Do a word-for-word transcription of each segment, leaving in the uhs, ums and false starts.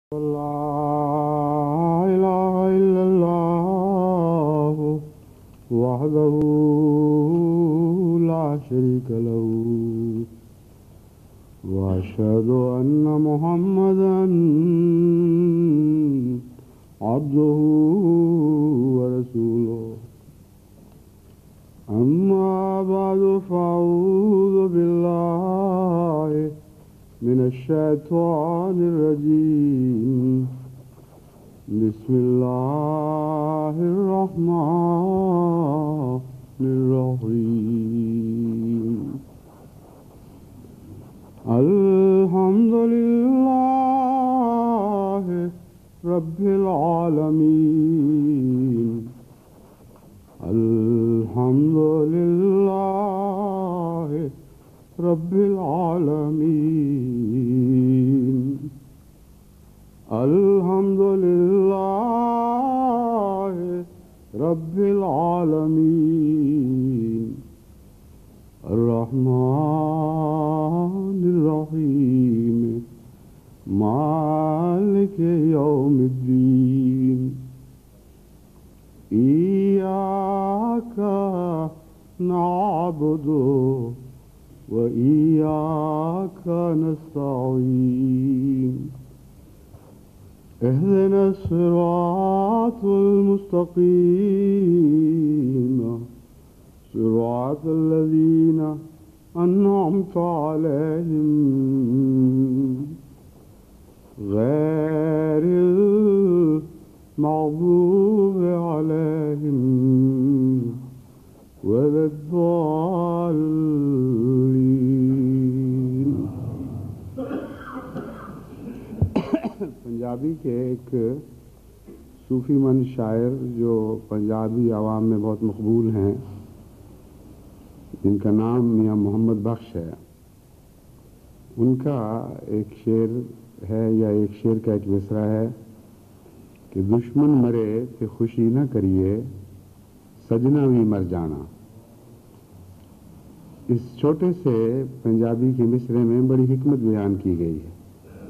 لا إله إلا الله وحده لا شريك له وأشهد أن محمدا عبده ورسوله أما بعد فأعوذ بالله من الشيطان الرجيم بسم الله الرحمن الرحيم الحمد لله رب العالمين الحمد لله رب العالمين الحمد لله رب العالمين الرحمن الرحيم مالك يوم الدين إياك نعبد وإياك نستعين اهدنا الصراط المستقيم صراط الذين أنعمت عليهم غير المغضوب عليهم ولا الضالين. پنجابی کے ایک صوفی مند شاعر جو پنجابی عوام میں بہت مقبول ہیں، جن کا نام میاں محمد بخش ہے، ان کا ایک شعر ہے یا ایک شعر کا ایک مصرع ہے کہ دشمن مرے تو خوشی نہ کریے، سجنا بھی مر جانا. اس چھوٹے سے پنجابی کے مصرعے میں بڑی حکمت بیان کی گئی ہے،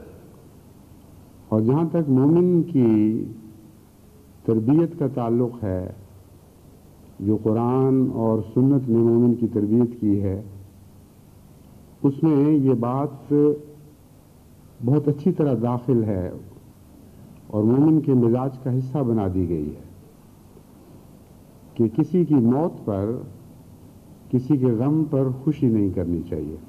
اور جہاں تک مومن کی تربیت کا تعلق ہے، جو قرآن اور سنت نے مومن کی تربیت کی ہے، اس میں یہ بات بہت اچھی طرح داخل ہے اور مومن کے مزاج کا حصہ بنا دی گئی ہے کہ کسی کی موت پر، کسی کے غم پر خوشی نہیں کرنی چاہیے.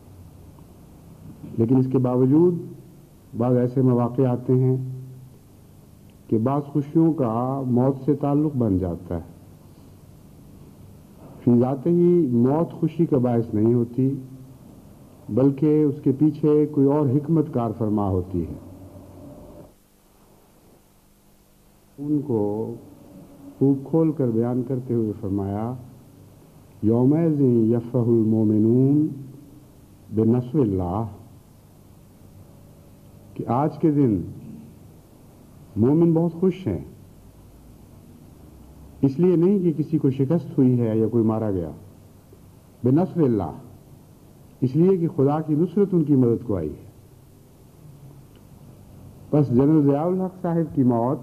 لیکن اس کے باوجود بعض ایسے مواقع آتے ہیں کہ بعض خوشیوں کا موت سے تعلق بن جاتا ہے. فی ذات ہی موت خوشی کا باعث نہیں ہوتی، بلکہ اس کے پیچھے کوئی اور حکمت کار فرما ہوتی ہے. ان کو خوب کھول کر بیان کرتے ہوئے فرمایا، یومئذ یفرح المومنون بنصر اللہ، کہ آج کے دن مومن بہت خوش ہیں، اس لیے نہیں کہ کسی کو شکست ہوئی ہے یا کوئی مارا گیا، بنصر اللہ، اس لیے کہ خدا کی نصرت ان کی مدد کو آئی ہے. بس جنرل ضیاء الحق صاحب کی موت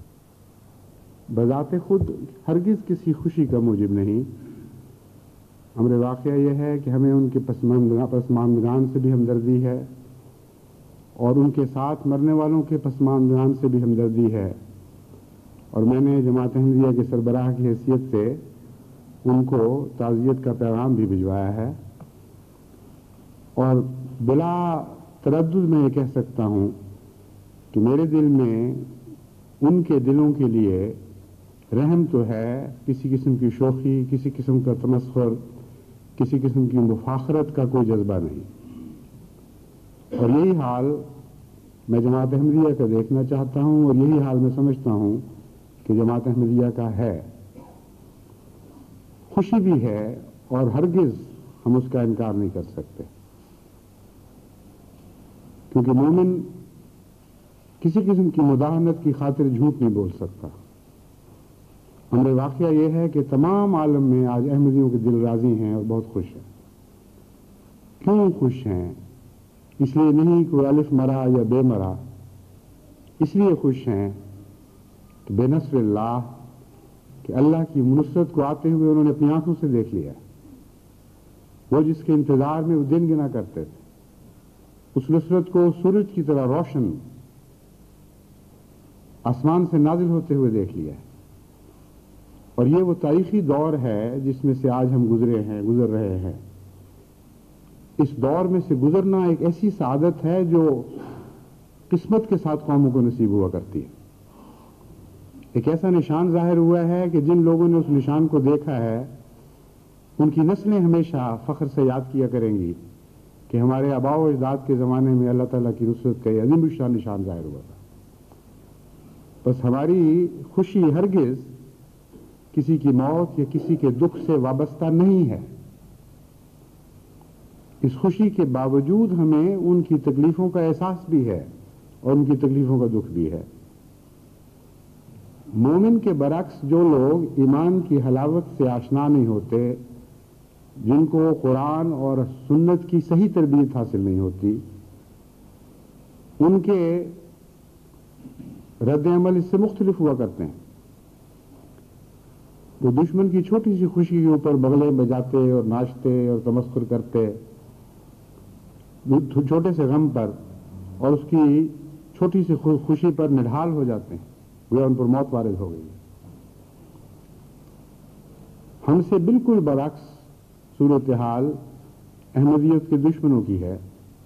بذات خود ہرگز کسی خوشی کا موجب نہیں. امر واقعہ یہ ہے کہ ہمیں ان کے پسماندگان سے بھی ہمدردی ہے، اور ان کے ساتھ مرنے والوں کے پسماندگان سے بھی ہمدردی ہے، اور میں نے جماعت احمدیہ کے سربراہ کی حیثیت سے ان کو تعزیت کا پیغام بھی بھجوایا ہے. اور بلا تردد میں یہ کہہ سکتا ہوں کہ میرے دل میں ان کے دلوں کے لیے رحم تو ہے، کسی قسم کی شوخی، کسی قسم کا تمسخر، کسی قسم کی مفاخرت کا کوئی جذبہ نہیں. اور یہی حال میں جماعت احمدیہ کا دیکھنا چاہتا ہوں، اور یہی حال میں سمجھتا ہوں کہ جماعت احمدیہ کا ہے. خوشی بھی ہے اور ہرگز ہم اس کا انکار نہیں کر سکتے، کیونکہ مومن کسی قسم کی مداحنت کی خاطر جھوٹ نہیں بول سکتا. امر واقعہ یہ ہے کہ تمام عالم میں آج احمدیوں کے دل راضی ہیں اور بہت خوش ہیں. کیوں خوش ہیں؟ اس لیے نہیں کوئی الف مرا یا بے مرا، اس لیے خوش ہیں کہ بے نصر اللہ، کہ اللہ کی نصرت کو آتے ہوئے انہوں نے اپنی آنکھوں سے دیکھ لیا۔ وہ جس کے انتظار میں وہ دن گنا کرتے تھے، اس نصرت کو سورج کی طرح روشن آسمان سے نازل ہوتے ہوئے دیکھ لیا ہے۔ اور یہ وہ تاریخی دور ہے جس میں سے آج ہم گزرے ہیں گزر رہے ہیں۔ اس دور میں سے گزرنا ایک ایسی سعادت ہے جو قسمت کے ساتھ قوموں کو نصیب ہوا کرتی ہے۔ ایک ایسا نشان ظاہر ہوا ہے کہ جن لوگوں نے اس نشان کو دیکھا ہے ان کی نسلیں ہمیشہ فخر سے یاد کیا کریں گی کہ ہمارے آباء و اجداد کے زمانے میں اللہ تعالیٰ کی نصرت کا یہ عظیم الشان نشان ظاہر ہوا تھا۔ بس ہماری خوشی ہرگز کسی کی موت یا کسی کے دکھ سے وابستہ نہیں ہے۔ اس خوشی کے باوجود ہمیں ان کی تکلیفوں کا احساس بھی ہے اور ان کی تکلیفوں کا دکھ بھی ہے۔ مومن کے برعکس جو لوگ ایمان کی حلاوت سے آشنا نہیں ہوتے، جن کو قرآن اور سنت کی صحیح تربیت حاصل نہیں ہوتی، ان کے رد عمل اس سے مختلف ہوا کرتے ہیں۔ وہ دشمن کی چھوٹی سی خوشی کے اوپر بغلیں بجاتے اور ناچتے اور تمسخر کرتے، چھوٹے سے غم پر اور اس کی چھوٹی سی خوشی پر نڈھال ہو جاتے ہیں، وہ ان پر موت وارد ہو گئی۔ ہم سے بالکل برعکس صورتحال احمدیت کے دشمنوں کی ہے۔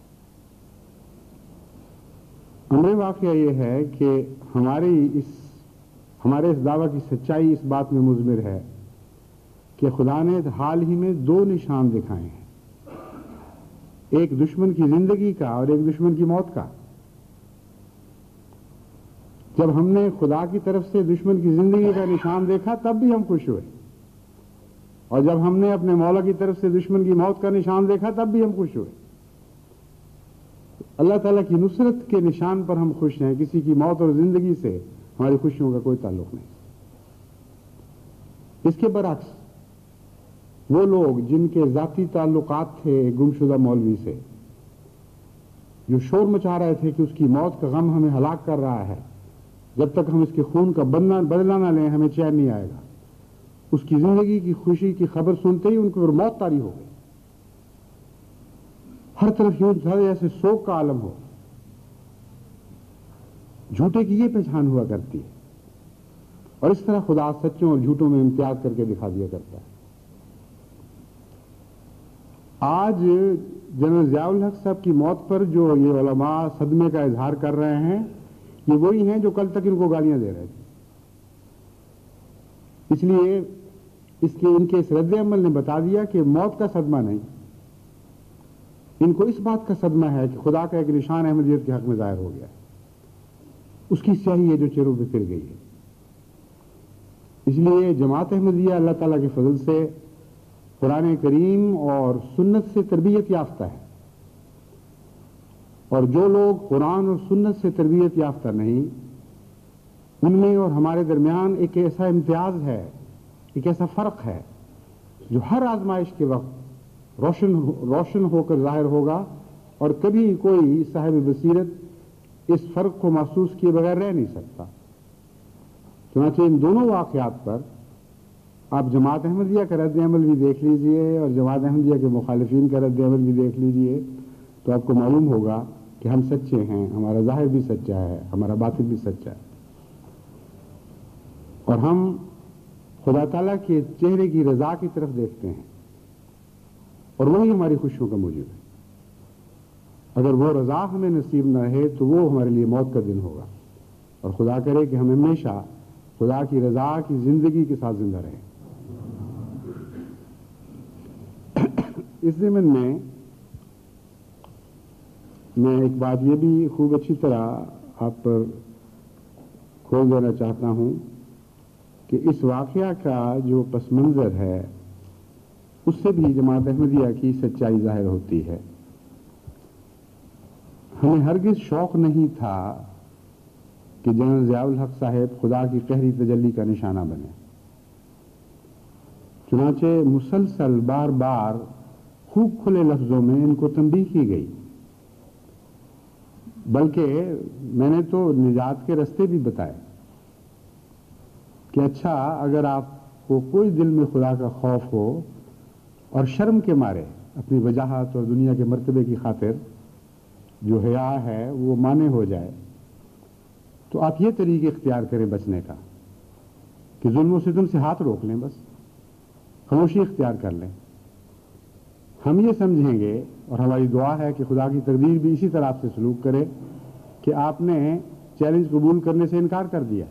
امر واقعہ یہ ہے کہ ہماری اس ہمارے اس دعویٰ کی سچائی اس بات میں مضمر ہے کہ خدا نے حال ہی میں دو نشان دکھائے ہیں، ایک دشمن کی زندگی کا اور ایک دشمن کی موت کا۔ جب ہم نے خدا کی طرف سے دشمن کی زندگی کا نشان دیکھا تب بھی ہم خوش ہوئے، اور جب ہم نے اپنے مولا کی طرف سے دشمن کی موت کا نشان دیکھا تب بھی ہم خوش ہوئے۔ اللہ تعالیٰ کی نصرت کے نشان پر ہم خوش ہیں، کسی کی موت اور زندگی سے ہماری خوشیوں کا کوئی تعلق نہیں۔ اس کے برعکس وہ لوگ جن کے ذاتی تعلقات تھے گمشدہ مولوی سے، جو شور مچا رہے تھے کہ اس کی موت کا غم ہمیں ہلاک کر رہا ہے، جب تک ہم اس کے خون کا بدلہ نہ لیں ہمیں چین نہیں آئے گا، اس کی زندگی کی خوشی کی خبر سنتے ہی ان کو موت طاری ہو گئی۔ ہر طرف یوں تھا جیسے سوگ کا عالم ہو۔ جھوٹے کی یہ پہچان ہوا کرتی ہے، اور اس طرح خدا سچوں اور جھوٹوں میں امتیاز کر کے دکھا دیا کرتا ہے۔ آج جنرل ضیاء الحق صاحب کی موت پر جو یہ علماء صدمے کا اظہار کر رہے ہیں، یہ وہی ہیں جو کل تک ان کو گالیاں دے رہے تھے۔ اس لیے اس کے ان کے اس رد عمل نے بتا دیا کہ موت کا صدمہ نہیں، ان کو اس بات کا صدمہ ہے کہ خدا کا ایک نشان احمدیت کے حق میں ظاہر ہو گیا ہے، اس کی سیاہی ہے جو چہروں پہ پھر گئی ہے۔ اس لیے جماعت احمدیہ اللہ تعالیٰ کے فضل سے قرآن کریم اور سنت سے تربیت یافتہ ہے، اور جو لوگ قرآن اور سنت سے تربیت یافتہ نہیں، ان میں اور ہمارے درمیان ایک ایسا امتیاز ہے، ایک ایسا فرق ہے جو ہر آزمائش کے وقت روشن روشن ہو کر ظاہر ہوگا، اور کبھی کوئی صاحب بصیرت اس فرق کو محسوس کیے بغیر رہ نہیں سکتا۔ چنانچہ ان دونوں واقعات پر آپ جماعت احمدیہ کا رد عمل بھی دیکھ لیجئے اور جماعت احمدیہ کے مخالفین کا رد عمل بھی دیکھ لیجئے، تو آپ کو معلوم ہوگا کہ ہم سچے ہیں، ہمارا ظاہر بھی سچا ہے، ہمارا باطن بھی سچا ہے، اور ہم خدا تعالیٰ کے چہرے کی رضا کی طرف دیکھتے ہیں، اور وہی ہماری خوشیوں کا موجب ہے۔ اگر وہ رضا ہمیں نصیب نہ رہے تو وہ ہمارے لیے موت کا دن ہوگا، اور خدا کرے کہ ہم ہمیشہ خدا کی رضا کی زندگی کے ساتھ زندہ رہیں۔ اس ضمن میں میں ایک بات یہ بھی خوب اچھی طرح آپ پر کھول دینا چاہتا ہوں کہ اس واقعہ کا جو پس منظر ہے اس سے بھی جماعت احمدیہ کی سچائی ظاہر ہوتی ہے۔ ہمیں ہرگز شوق نہیں تھا کہ جنرل ضیاء الحق صاحب خدا کی قہری تجلی کا نشانہ بنے، چنانچہ مسلسل بار بار خوب کھلے لفظوں میں ان کو تنبیہ کی گئی بلکہ میں نے تو نجات کے راستے بھی بتائے کہ اچھا اگر آپ کو کوئی دل میں خدا کا خوف ہو اور شرم کے مارے اپنی وجاہت اور دنیا کے مرتبے کی خاطر جو حیا ہے وہ مانے ہو جائے تو آپ یہ طریقے اختیار کریں بچنے کا کہ ظلم و ستم سے ہاتھ روک لیں، بس خاموشی اختیار کر لیں. ہم یہ سمجھیں گے اور ہماری دعا ہے کہ خدا کی تقدیر بھی اسی طرح آپ سے سلوک کرے کہ آپ نے چیلنج قبول کرنے سے انکار کر دیا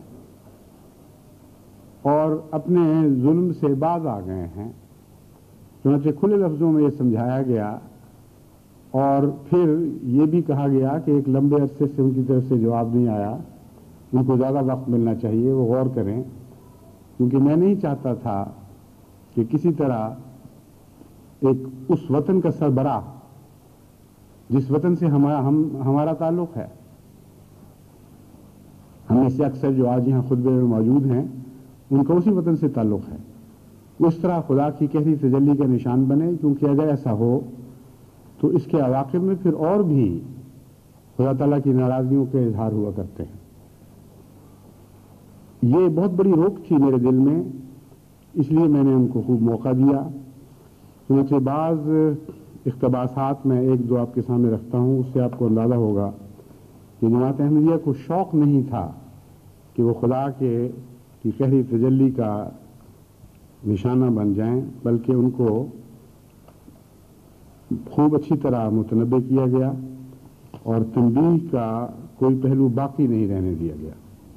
اور اپنے ظلم سے باز آ گئے ہیں. چنانچہ کھلے لفظوں میں یہ سمجھایا گیا اور پھر یہ بھی کہا گیا کہ ایک لمبے عرصے سے ان کی طرف سے جواب نہیں آیا، ان کو زیادہ وقت ملنا چاہیے، وہ غور کریں، کیونکہ میں نہیں چاہتا تھا کہ کسی طرح ایک اس وطن کا سربراہ جس وطن سے ہمارا ہم ہمارا تعلق ہے، ہم میں سے اکثر جو آج یہاں خطبے میں موجود ہیں ان کا اسی وطن سے تعلق ہے، اس طرح خدا کی گہری تجلی کا نشان بنے، کیونکہ اگر ایسا ہو تو اس کے عواقب میں پھر اور بھی خدا تعالیٰ کی ناراضگیوں کے اظہار ہوا کرتے ہیں. یہ بہت بڑی روک تھی میرے دل میں، اس لیے میں نے ان کو خوب موقع دیا. چنانچہ بعض اقتباسات میں ایک دو آپ کے سامنے رکھتا ہوں، اس سے آپ کو اندازہ ہوگا کہ جماعت احمدیہ کو شوق نہیں تھا کہ وہ خدا کے کی گہری تجلی کا نشانہ بن جائیں، بلکہ ان کو خوب اچھی طرح متنبع کیا گیا اور تنبیہ کا کوئی پہلو باقی نہیں رہنے دیا گیا.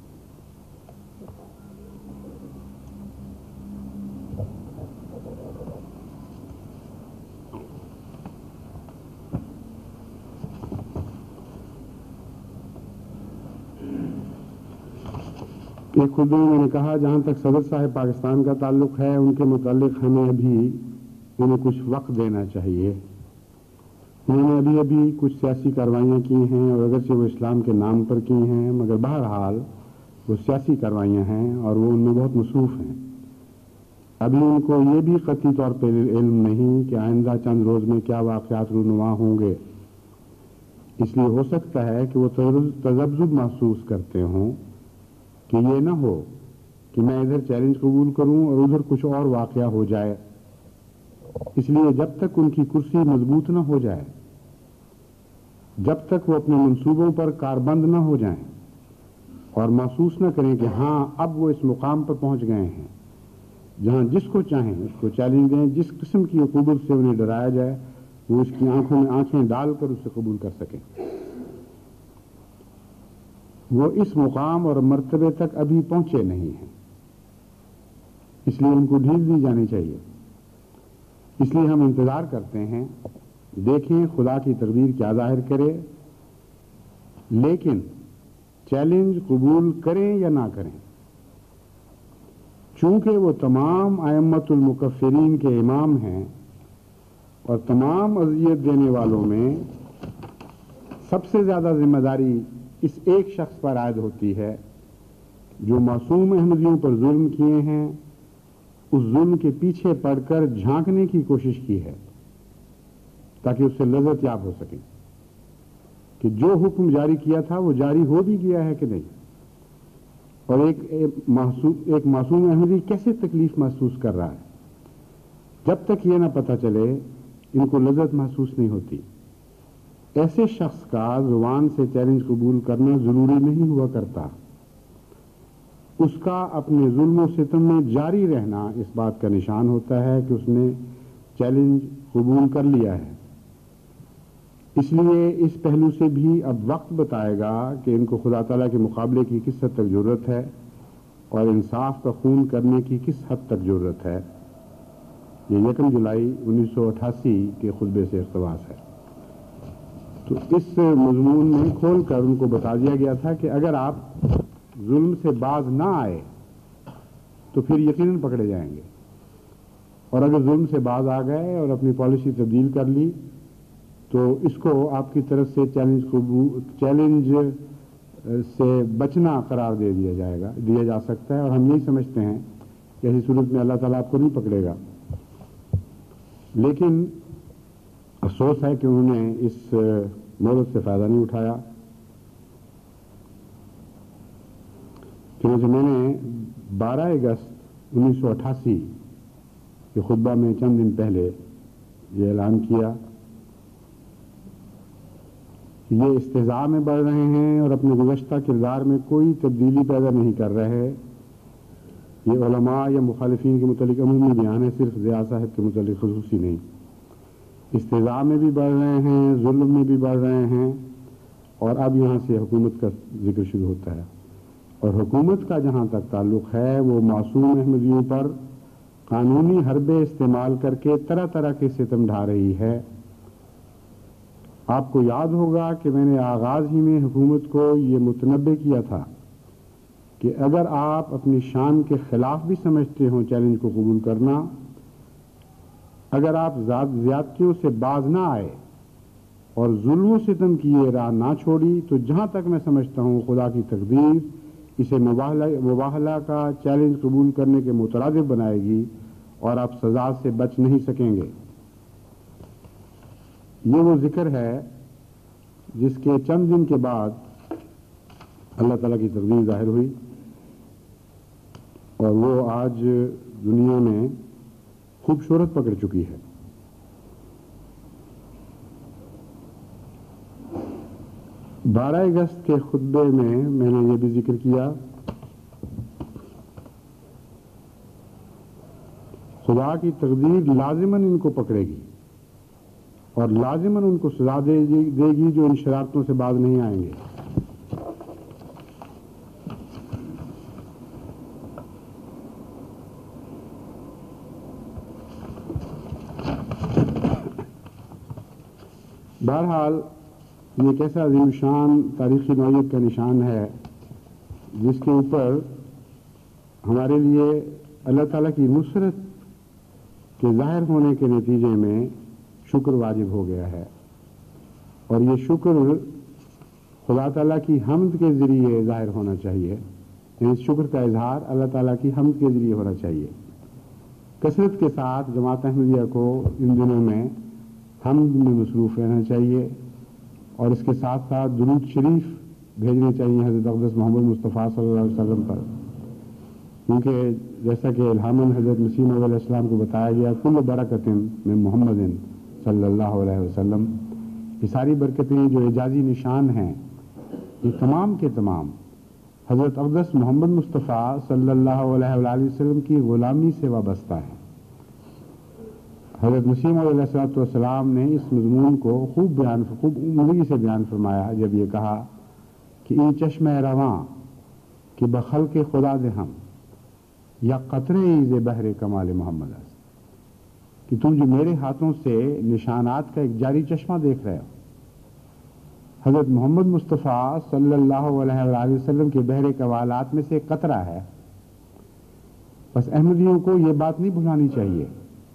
ایک خطبے میں میں نے کہا جہاں تک صدر صاحب پاکستان کا تعلق ہے ان کے متعلق ہمیں ابھی انہیں کچھ وقت دینا چاہیے. انہوں نے ابھی ابھی کچھ سیاسی کارروائیاں کی ہیں اور اگرچہ وہ اسلام کے نام پر کی ہیں مگر بہرحال وہ سیاسی کارروائیاں ہیں اور وہ ان میں بہت مصروف ہیں. ابھی ان کو یہ بھی قطعی طور پہ علم نہیں کہ آئندہ چند روز میں کیا واقعات رونما ہوں گے. اس لیے ہو سکتا ہے کہ وہ تذبذب محسوس کرتے ہوں کہ یہ نہ ہو کہ میں ادھر چیلنج قبول کروں اور ادھر کچھ اور واقعہ ہو جائے. اس لیے جب تک ان کی کرسی مضبوط نہ ہو جائے، جب تک وہ اپنے منصوبوں پر کاربند نہ ہو جائیں اور محسوس نہ کریں کہ ہاں اب وہ اس مقام پر پہنچ گئے ہیں جہاں جس کو چاہیں اس کو چیلنج دیں، جس قسم کی عقوبت سے انہیں ڈرایا جائے وہ اس کی آنکھوں میں آنکھیں ڈال کر اسے قبول کر سکیں، وہ اس مقام اور مرتبے تک ابھی پہنچے نہیں ہیں. اس لیے ان کو ڈھیل دی جانی چاہیے. اس لیے ہم انتظار کرتے ہیں، دیکھیں خدا کی تقدیر کیا ظاہر کرے، لیکن چیلنج قبول کریں یا نہ کریں، چونکہ وہ تمام ائمۃ المکفرین کے امام ہیں اور تمام اذیت دینے والوں میں سب سے زیادہ ذمہ داری اس ایک شخص پر عائد ہوتی ہے جو معصوم احمدیوں پر ظلم کیے ہیں، اس ظلم کے پیچھے پڑ کر جھانکنے کی کوشش کی ہے تاکہ اس سے لذت یاب ہو سکے کہ جو حکم جاری کیا تھا وہ جاری ہو بھی گیا ہے کہ نہیں، اور ایک ایک معصوم احمدی کیسے تکلیف محسوس کر رہا ہے. جب تک یہ نہ پتہ چلے ان کو لذت محسوس نہیں ہوتی. ایسے شخص کا زبان سے چیلنج قبول کرنا ضروری نہیں ہوا کرتا، اس کا اپنے ظلم و ستم میں جاری رہنا اس بات کا نشان ہوتا ہے کہ اس نے چیلنج قبول کر لیا ہے. اس لیے اس پہلو سے بھی اب وقت بتائے گا کہ ان کو خدا تعالیٰ کے مقابلے کی کس حد تک ضرورت ہے اور انصاف کا خون کرنے کی کس حد تک ضرورت ہے. یہ یکم جولائی انیس سو اٹھاسی کے خطبے سے اقتباس ہے. تو اس مضمون میں کھول کر ان کو بتا دیا گیا تھا کہ اگر آپ ظلم سے باز نہ آئے تو پھر یقیناً پکڑے جائیں گے، اور اگر ظلم سے باز آ گئے اور اپنی پالیسی تبدیل کر لی تو اس کو آپ کی طرف سے چیلنج چیلنج سے بچنا قرار دے دیا جائے گا دیا جا سکتا ہے. اور ہم یہی سمجھتے ہیں کہ ایسی صورت میں اللہ تعالیٰ آپ کو نہیں پکڑے گا. لیکن افسوس ہے کہ انہوں نے اس مہلت سے فائدہ نہیں اٹھایا چنانچہ میں نے بارہ اگست انیس سو اٹھاسی کے خطبہ میں چند دن پہلے یہ اعلان کیا کہ یہ استہزاء میں بڑھ رہے ہیں اور اپنے گزشتہ کردار میں کوئی تبدیلی پیدا نہیں کر رہے. یہ علماء یا مخالفین کے متعلق عمومی بیان ہے، صرف ضیاء صاحب کے متعلق خصوصی نہیں. استہزاء میں بھی بڑھ رہے ہیں، ظلم میں بھی بڑھ رہے ہیں، اور اب یہاں سے حکومت کا ذکر شروع ہوتا ہے. اور حکومت کا جہاں تک تعلق ہے وہ معصوم احمدیوں پر قانونی حربے استعمال کر کے طرح طرح کے ستم ڈھا رہی ہے. آپ کو یاد ہوگا کہ میں نے آغاز ہی میں حکومت کو یہ متنبہ کیا تھا کہ اگر آپ اپنی شان کے خلاف بھی سمجھتے ہوں چیلنج کو قبول کرنا، اگر آپ زیادتیوں سے باز نہ آئے اور ظلم و ستم کی یہ راہ نہ چھوڑی، تو جہاں تک میں سمجھتا ہوں خدا کی تقدیر اسے مباہلہ کا چیلنج قبول کرنے کے مترادف بنائے گی اور آپ سزا سے بچ نہیں سکیں گے. یہ وہ ذکر ہے جس کے چند دن کے بعد اللہ تعالیٰ کی تقدیر ظاہر ہوئی، اور وہ آج دنیا میں خوب شہرت پکڑ چکی ہے. بارہ اگست کے خطبے میں میں نے یہ بھی ذکر کیا، خدا کی تقدیر لازماً ان کو پکڑے گی اور لازماً ان کو سزا دے گی جو ان شرارتوں سے باز نہیں آئیں گے. بہرحال یہ ایک ایسا عظیم شان تاریخی نوعیت کا نشان ہے جس کے اوپر ہمارے لیے اللہ تعالیٰ کی نصرت کے ظاہر ہونے کے نتیجے میں شکر واجب ہو گیا ہے. اور یہ شکر خدا تعالیٰ کی حمد کے ذریعے ظاہر ہونا چاہیے، یعنی اس شکر کا اظہار اللہ تعالیٰ کی حمد کے ذریعے ہونا چاہیے. کثرت کے ساتھ جماعت احمدیہ کو ان دنوں میں حمد میں مصروف رہنا چاہیے، اور اس کے ساتھ ساتھ درود شریف بھیجنے چاہیے حضرت اقدس محمد مصطفیٰ صلی اللہ علیہ وسلم پر، کیونکہ جیسا کہ الہاماً حضرت مسیح موعود علیہ السلام کو بتایا گیا کل برکت من محمد صلی اللہ علیہ وسلم، یہ ساری برکتیں جو اعجازی نشان ہیں یہ تمام کے تمام حضرت اقدس محمد مصطفیٰ صلی اللہ علیہ وآلہ وسلم کی غلامی سے وابستہ ہیں. حضرت مسیح موعود علیہ السلام نے اس مضمون کو خوب بیان خوب عمدگی سے بیان فرمایا جب یہ کہا کہ این چشم رواں کہ بخلق خدا دے ہم یا قطرے ایز بحر کمال محمد است، کہ تم جو میرے ہاتھوں سے نشانات کا ایک جاری چشمہ دیکھ رہے ہو حضرت محمد مصطفیٰ صلی اللہ علیہ وآلہ وسلم کے بحر کمالات میں سے ایک قطرہ ہے. بس احمدیوں کو یہ بات نہیں بھلانی چاہیے.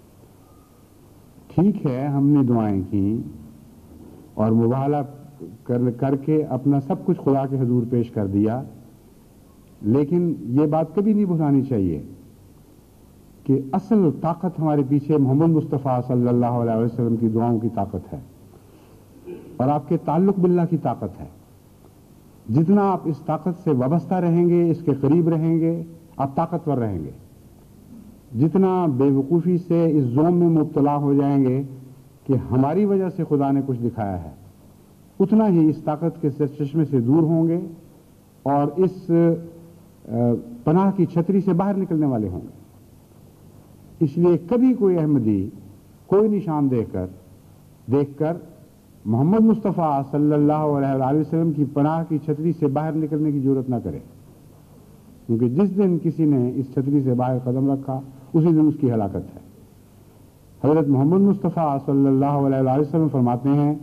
ٹھیک ہے ہم نے دعائیں کی اور مباہلہ کر کر کے اپنا سب کچھ خدا کے حضور پیش کر دیا، لیکن یہ بات کبھی نہیں بھلانی چاہیے کہ اصل طاقت ہمارے پیچھے محمد مصطفیٰ صلی اللہ علیہ وسلم کی دعاؤں کی طاقت ہے اور آپ کے تعلق باللہ کی طاقت ہے. جتنا آپ اس طاقت سے وابستہ رہیں گے، اس کے قریب رہیں گے، آپ طاقتور رہیں گے. جتنا بے وقوفی سے اس زوم میں مبتلا ہو جائیں گے کہ ہماری وجہ سے خدا نے کچھ دکھایا ہے، اتنا ہی اس طاقت کے چشمے سے دور ہوں گے اور اس پناہ کی چھتری سے باہر نکلنے والے ہوں گے. اس لیے کبھی کوئی احمدی کوئی نشان دیکھ کر دیکھ کر محمد مصطفیٰ صلی اللہ علیہ وآلہ وسلم کی پناہ کی چھتری سے باہر نکلنے کی ضرورت نہ کرے، کیونکہ جس دن کسی نے اس چھتری سے باہر قدم رکھا اسی دن اس کی ہلاکت ہے. حضرت محمد مصطفیٰ صلی اللہ علیہ وآلہ وسلم فرماتے ہیں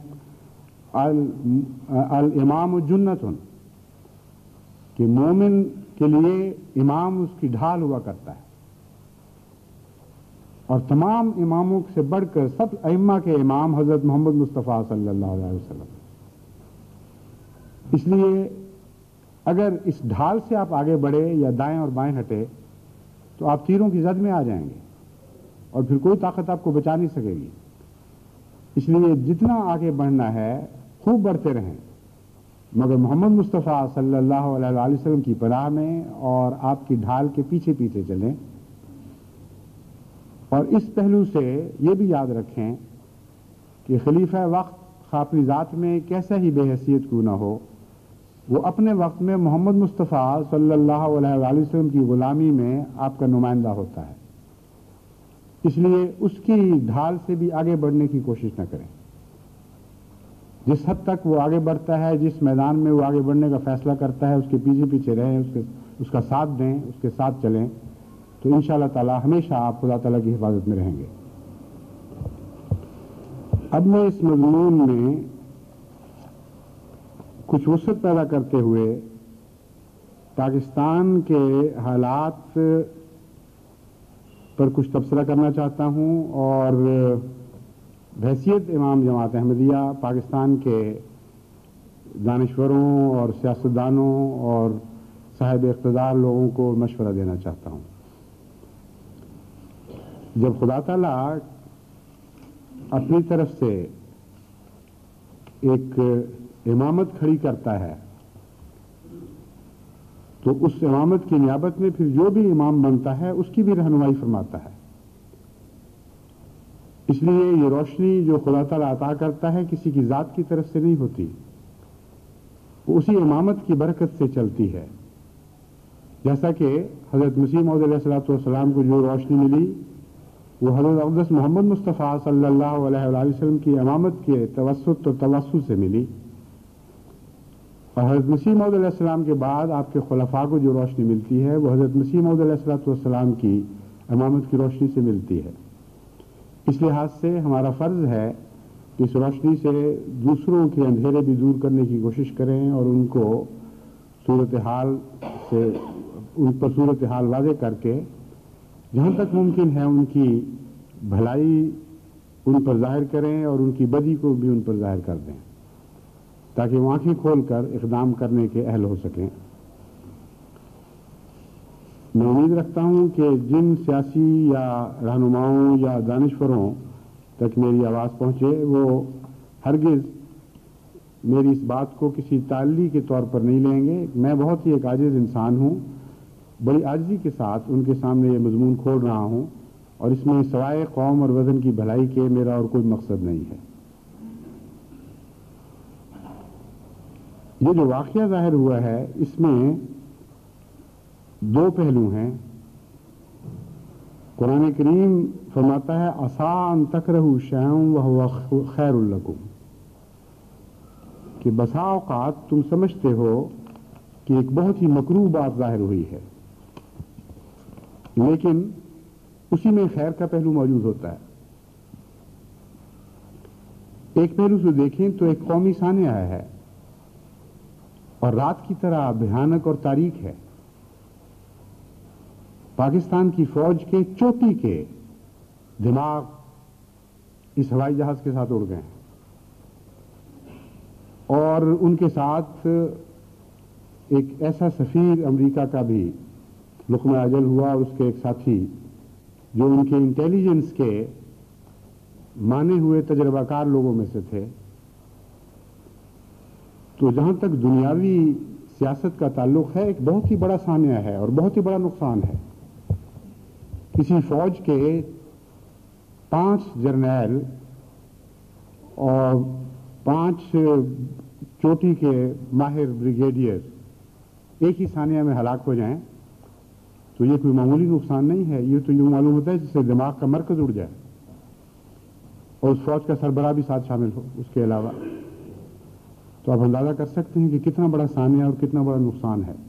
الامام جنت، کہ مومن کے لیے امام اس کی ڈھال ہوا کرتا ہے، اور تمام اماموں سے بڑھ کر سب ائمہ کے امام حضرت محمد مصطفیٰ صلی اللہ علیہ وسلم. اس لیے اگر اس ڈھال سے آپ آگے بڑھے یا دائیں اور بائیں ہٹے تو آپ تیروں کی زد میں آ جائیں گے اور پھر کوئی طاقت آپ کو بچا نہیں سکے گی. اس لیے جتنا آگے بڑھنا ہے خوب بڑھتے رہیں، مگر محمد مصطفیٰ صلی اللہ علیہ وآلہ وسلم کی پناہ میں اور آپ کی ڈھال کے پیچھے پیچھے چلیں، اور اس پہلو سے یہ بھی یاد رکھیں کہ خلیفہ وقت خواہ اپنی ذات میں کیسا ہی بے حیثیت کیوں نہ ہو، وہ اپنے وقت میں محمد مصطفیٰ صلی اللہ علیہ وآلہ وسلم کی غلامی میں آپ کا نمائندہ ہوتا ہے، اس لیے اس کی ڈھال سے بھی آگے بڑھنے کی کوشش نہ کریں۔ جس حد تک وہ آگے بڑھتا ہے، جس میدان میں وہ آگے بڑھنے کا فیصلہ کرتا ہے، اس کے پیچھے پیچھے رہیں، اس کے اس کا ساتھ دیں، اس کے ساتھ چلیں، تو انشاءاللہ تعالی ہمیشہ آپ خدا تعالیٰ کی حفاظت میں رہیں گے۔ اب میں اس مضمون میں کچھ وسعت پیدا کرتے ہوئے پاکستان کے حالات پر کچھ تبصرہ کرنا چاہتا ہوں، اور بحیثیت امام جماعت احمدیہ پاکستان کے دانشوروں اور سیاستدانوں اور صاحب اقتدار لوگوں کو مشورہ دینا چاہتا ہوں۔ جب خدا تعالیٰ اپنی طرف سے ایک امامت کھڑی کرتا ہے تو اس امامت کی نیابت میں پھر جو بھی امام بنتا ہے اس کی بھی رہنمائی فرماتا ہے۔ اس لیے یہ روشنی جو خدا تعالیٰ عطا کرتا ہے کسی کی ذات کی طرف سے نہیں ہوتی، وہ اسی امامت کی برکت سے چلتی ہے۔ جیسا کہ حضرت مسیح موعود علیہ الصلوۃ والسلام کو جو روشنی ملی وہ حضرت اقدس محمد مصطفیٰ صلی اللہ علیہ وآلہ وسلم کی امامت کے توسط اور توسل سے ملی، اور حضرت مسیح موعود علیہ السلام کے بعد آپ کے خلفاء کو جو روشنی ملتی ہے وہ حضرت مسیح موعود علیہ الصلوۃ والسلام کی امامت کی روشنی سے ملتی ہے۔ اس لحاظ سے ہمارا فرض ہے کہ اس روشنی سے دوسروں کے اندھیرے بھی دور کرنے کی کوشش کریں اور ان کو صورتحال سے ان پر صورتحال واضح کر کے جہاں تک ممکن ہے ان کی بھلائی ان پر ظاہر کریں اور ان کی بدی کو بھی ان پر ظاہر کر دیں، تاکہ وہ آنکھیں کھول کر اقدام کرنے کے اہل ہو سکیں۔ میں امید رکھتا ہوں کہ جن سیاسی یا رہنماؤں یا دانشوروں تک میری آواز پہنچے وہ ہرگز میری اس بات کو کسی تعلی کے طور پر نہیں لیں گے۔ میں بہت ہی ایک عاجز انسان ہوں، بڑی عاجزی کے ساتھ ان کے سامنے یہ مضمون کھول رہا ہوں، اور اس میں سوائے قوم اور وطن کی بھلائی کے میرا اور کوئی مقصد نہیں ہے۔ یہ جو واقعہ ظاہر ہوا ہے اس میں دو پہلو ہیں۔ قرآن کریم فرماتا ہے عَسَىٰ أَن تَكْرَهُوا شَيْئًا وَهُوَ خَيْرٌ لَكُمْ، کہ بسا اوقات تم سمجھتے ہو کہ ایک بہت ہی مکروہ بات ظاہر ہوئی ہے، لیکن اسی میں خیر کا پہلو موجود ہوتا ہے۔ ایک پہلو سے دیکھیں تو ایک قومی سانحہ ہے اور رات کی طرح بھیانک اور تاریک ہے۔ پاکستان کی فوج کے چوٹی کے دماغ اس ہوائی جہاز کے ساتھ اڑ گئے ہیں، اور ان کے ساتھ ایک ایسا سفیر امریکہ کا بھی لقمہ اجل ہوا، اور اس کے ایک ساتھی جو ان کے انٹیلیجنس کے مانے ہوئے تجربہ کار لوگوں میں سے تھے۔ تو جہاں تک دنیاوی سیاست کا تعلق ہے ایک بہت ہی بڑا سانحہ ہے اور بہت ہی بڑا نقصان ہے۔ کسی فوج کے پانچ جرنیل اور پانچ چوٹی کے ماہر بریگیڈیئر ایک ہی سانحہ میں ہلاک ہو جائیں تو یہ کوئی معمولی نقصان نہیں ہے۔ یہ تو یوں معلوم ہوتا ہے جس سے دماغ کا مرکز اڑ جائے اور اس فوج کا سربراہ بھی ساتھ شامل ہو اس کے علاوہ۔ تو آپ اندازہ کر سکتے ہیں کہ کتنا بڑا سانحہ اور کتنا بڑا نقصان ہے۔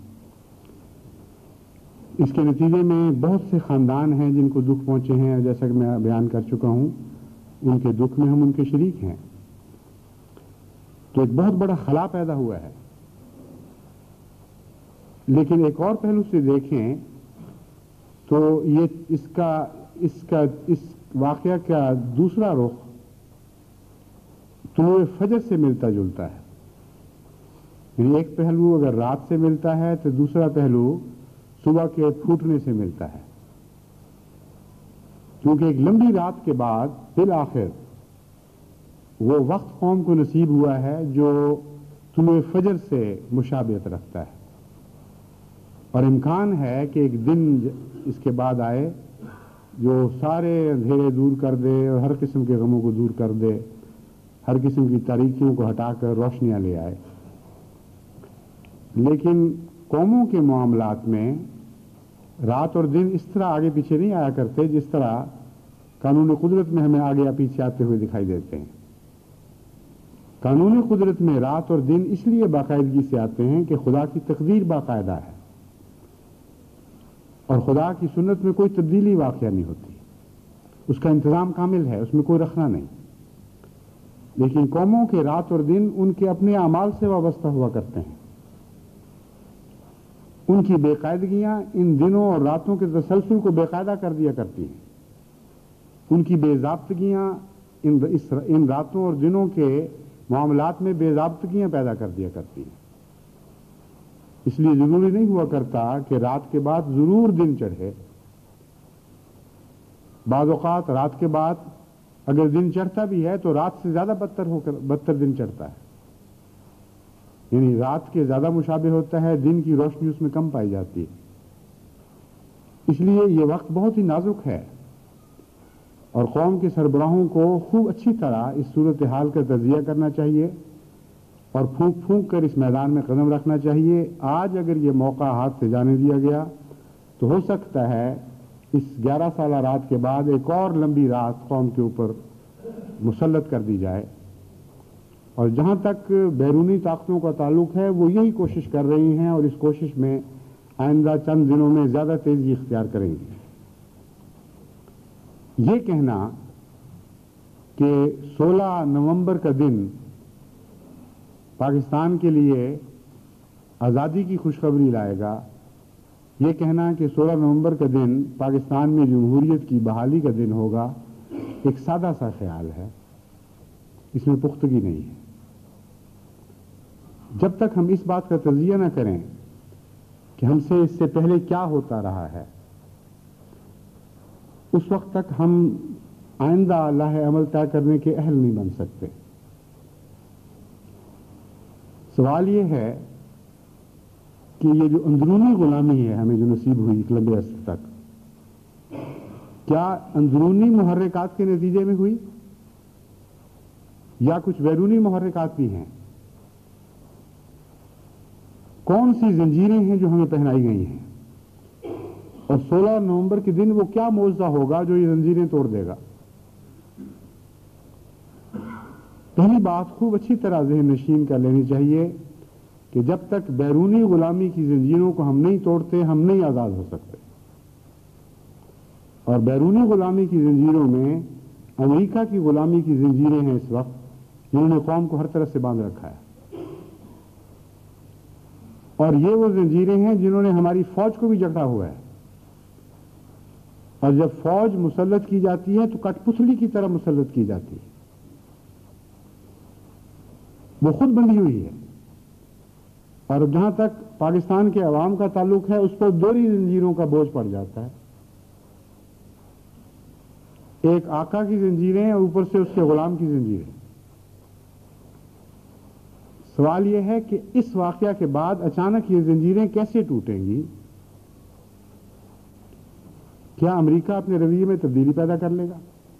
اس کے نتیجے میں بہت سے خاندان ہیں جن کو دکھ پہنچے ہیں، اور جیسا کہ میں بیان کر چکا ہوں ان کے دکھ میں ہم ان کے شریک ہیں۔ تو ایک بہت بڑا خلا پیدا ہوا ہے۔ لیکن ایک اور پہلو سے دیکھیں تو یہ اس کا اس کا اس واقعہ کا دوسرا رخ طلوع فجر سے ملتا جلتا ہے۔ یعنی ایک پہلو اگر رات سے ملتا ہے تو دوسرا پہلو صبح کے پھوٹنے سے ملتا ہے، کیونکہ ایک لمبی رات کے بعد بالآخر وہ وقت قوم کو نصیب ہوا ہے جو طلوع فجر سے مشابہت رکھتا ہے، اور امکان ہے کہ ایک دن اس کے بعد آئے جو سارے اندھیرے دور کر دے اور ہر قسم کے غموں کو دور کر دے، ہر قسم کی تاریکیوں کو ہٹا کر روشنیاں لے آئے۔ لیکن قوموں کے معاملات میں رات اور دن اس طرح آگے پیچھے نہیں آیا کرتے جس طرح قانون قدرت میں ہمیں آگے یا پیچھے آتے ہوئے دکھائی دیتے ہیں۔ قانون قدرت میں رات اور دن اس لیے باقاعدگی سے آتے ہیں کہ خدا کی تقدیر باقاعدہ ہے، اور خدا کی سنت میں کوئی تبدیلی واقعہ نہیں ہوتی، اس کا انتظام کامل ہے، اس میں کوئی رکھنا نہیں۔ لیکن قوموں کے رات اور دن ان کے اپنے اعمال سے وابستہ ہوا کرتے ہیں، ان کی بے قاعدگیاں ان دنوں اور راتوں کے تسلسل کو بے قاعدہ کر دیا کرتی ہیں، ان کی بے ضابطگیاں ان ان راتوں اور دنوں کے معاملات میں بے ضابطگیاں پیدا کر دیا کرتی ہیں۔ اس لیے ضروری نہیں ہوا کرتا کہ رات کے بعد ضرور دن چڑھے، بعض اوقات رات کے بعد اگر دن چڑھتا بھی ہے تو رات سے زیادہ بدتر ہو کر بدتر دن چڑھتا ہے، یعنی رات کے زیادہ مشابہ ہوتا ہے، دن کی روشنی اس میں کم پائی جاتی ہے۔ اس لیے یہ وقت بہت ہی نازک ہے، اور قوم کے سربراہوں کو خوب اچھی طرح اس صورتحال کا تجزیہ کرنا چاہیے اور پھونک پھونک کر اس میدان میں قدم رکھنا چاہیے۔ آج اگر یہ موقع ہاتھ سے جانے دیا گیا تو ہو سکتا ہے اس گیارہ سالہ رات کے بعد ایک اور لمبی رات قوم کے اوپر مسلط کر دی جائے، اور جہاں تک بیرونی طاقتوں کا تعلق ہے وہ یہی کوشش کر رہی ہیں اور اس کوشش میں آئندہ چند دنوں میں زیادہ تیزی اختیار کریں گی۔ یہ کہنا کہ سولہ نومبر کا دن پاکستان کے لیے آزادی کی خوشخبری لائے گا، یہ کہنا کہ سولہ نومبر کا دن پاکستان میں جمہوریت کی بحالی کا دن ہوگا، ایک سادہ سا خیال ہے، اس میں پختگی نہیں ہے۔ جب تک ہم اس بات کا تجزیہ نہ کریں کہ ہم سے اس سے پہلے کیا ہوتا رہا ہے، اس وقت تک ہم آئندہ لاہ عمل طے کرنے کے اہل نہیں بن سکتے۔ سوال یہ ہے کہ یہ جو اندرونی غلامی ہے ہمیں جو نصیب ہوئی ایک لمبے عرصے تک، کیا اندرونی محرکات کے نتیجے میں ہوئی یا کچھ بیرونی محرکات بھی ہیں؟ کون سی زنجیریں ہیں جو ہمیں پہنائی گئی ہیں، اور سولہ نومبر کے دن وہ کیا معجزہ ہوگا جو یہ زنجیریں توڑ دے گا؟ پہلی بات خوب اچھی طرح ذہن نشین کر لینی چاہیے کہ جب تک بیرونی غلامی کی زنجیروں کو ہم نہیں توڑتے ہم نہیں آزاد ہو سکتے، اور بیرونی غلامی کی زنجیروں میں امریکہ کی غلامی کی زنجیریں ہیں اس وقت جنہوں نے قوم کو ہر طرح سے باندھ رکھا ہے، اور یہ وہ زنجیریں ہیں جنہوں نے ہماری فوج کو بھی جکڑا ہوا ہے، اور جب فوج مسلط کی جاتی ہے تو کٹ پتلی کی طرح مسلط کی جاتی ہے، وہ خود بندھی ہوئی ہے، اور جہاں تک پاکستان کے عوام کا تعلق ہے اس پر دوہری زنجیروں کا بوجھ پڑ جاتا ہے، ایک آقا کی زنجیریں اور اوپر سے اس کے غلام کی زنجیریں۔ سوال یہ ہے کہ اس واقعہ کے بعد اچانک یہ زنجیریں کیسے ٹوٹیں گی؟ کیا امریکہ اپنے رویے میں تبدیلی پیدا کر لے گا؟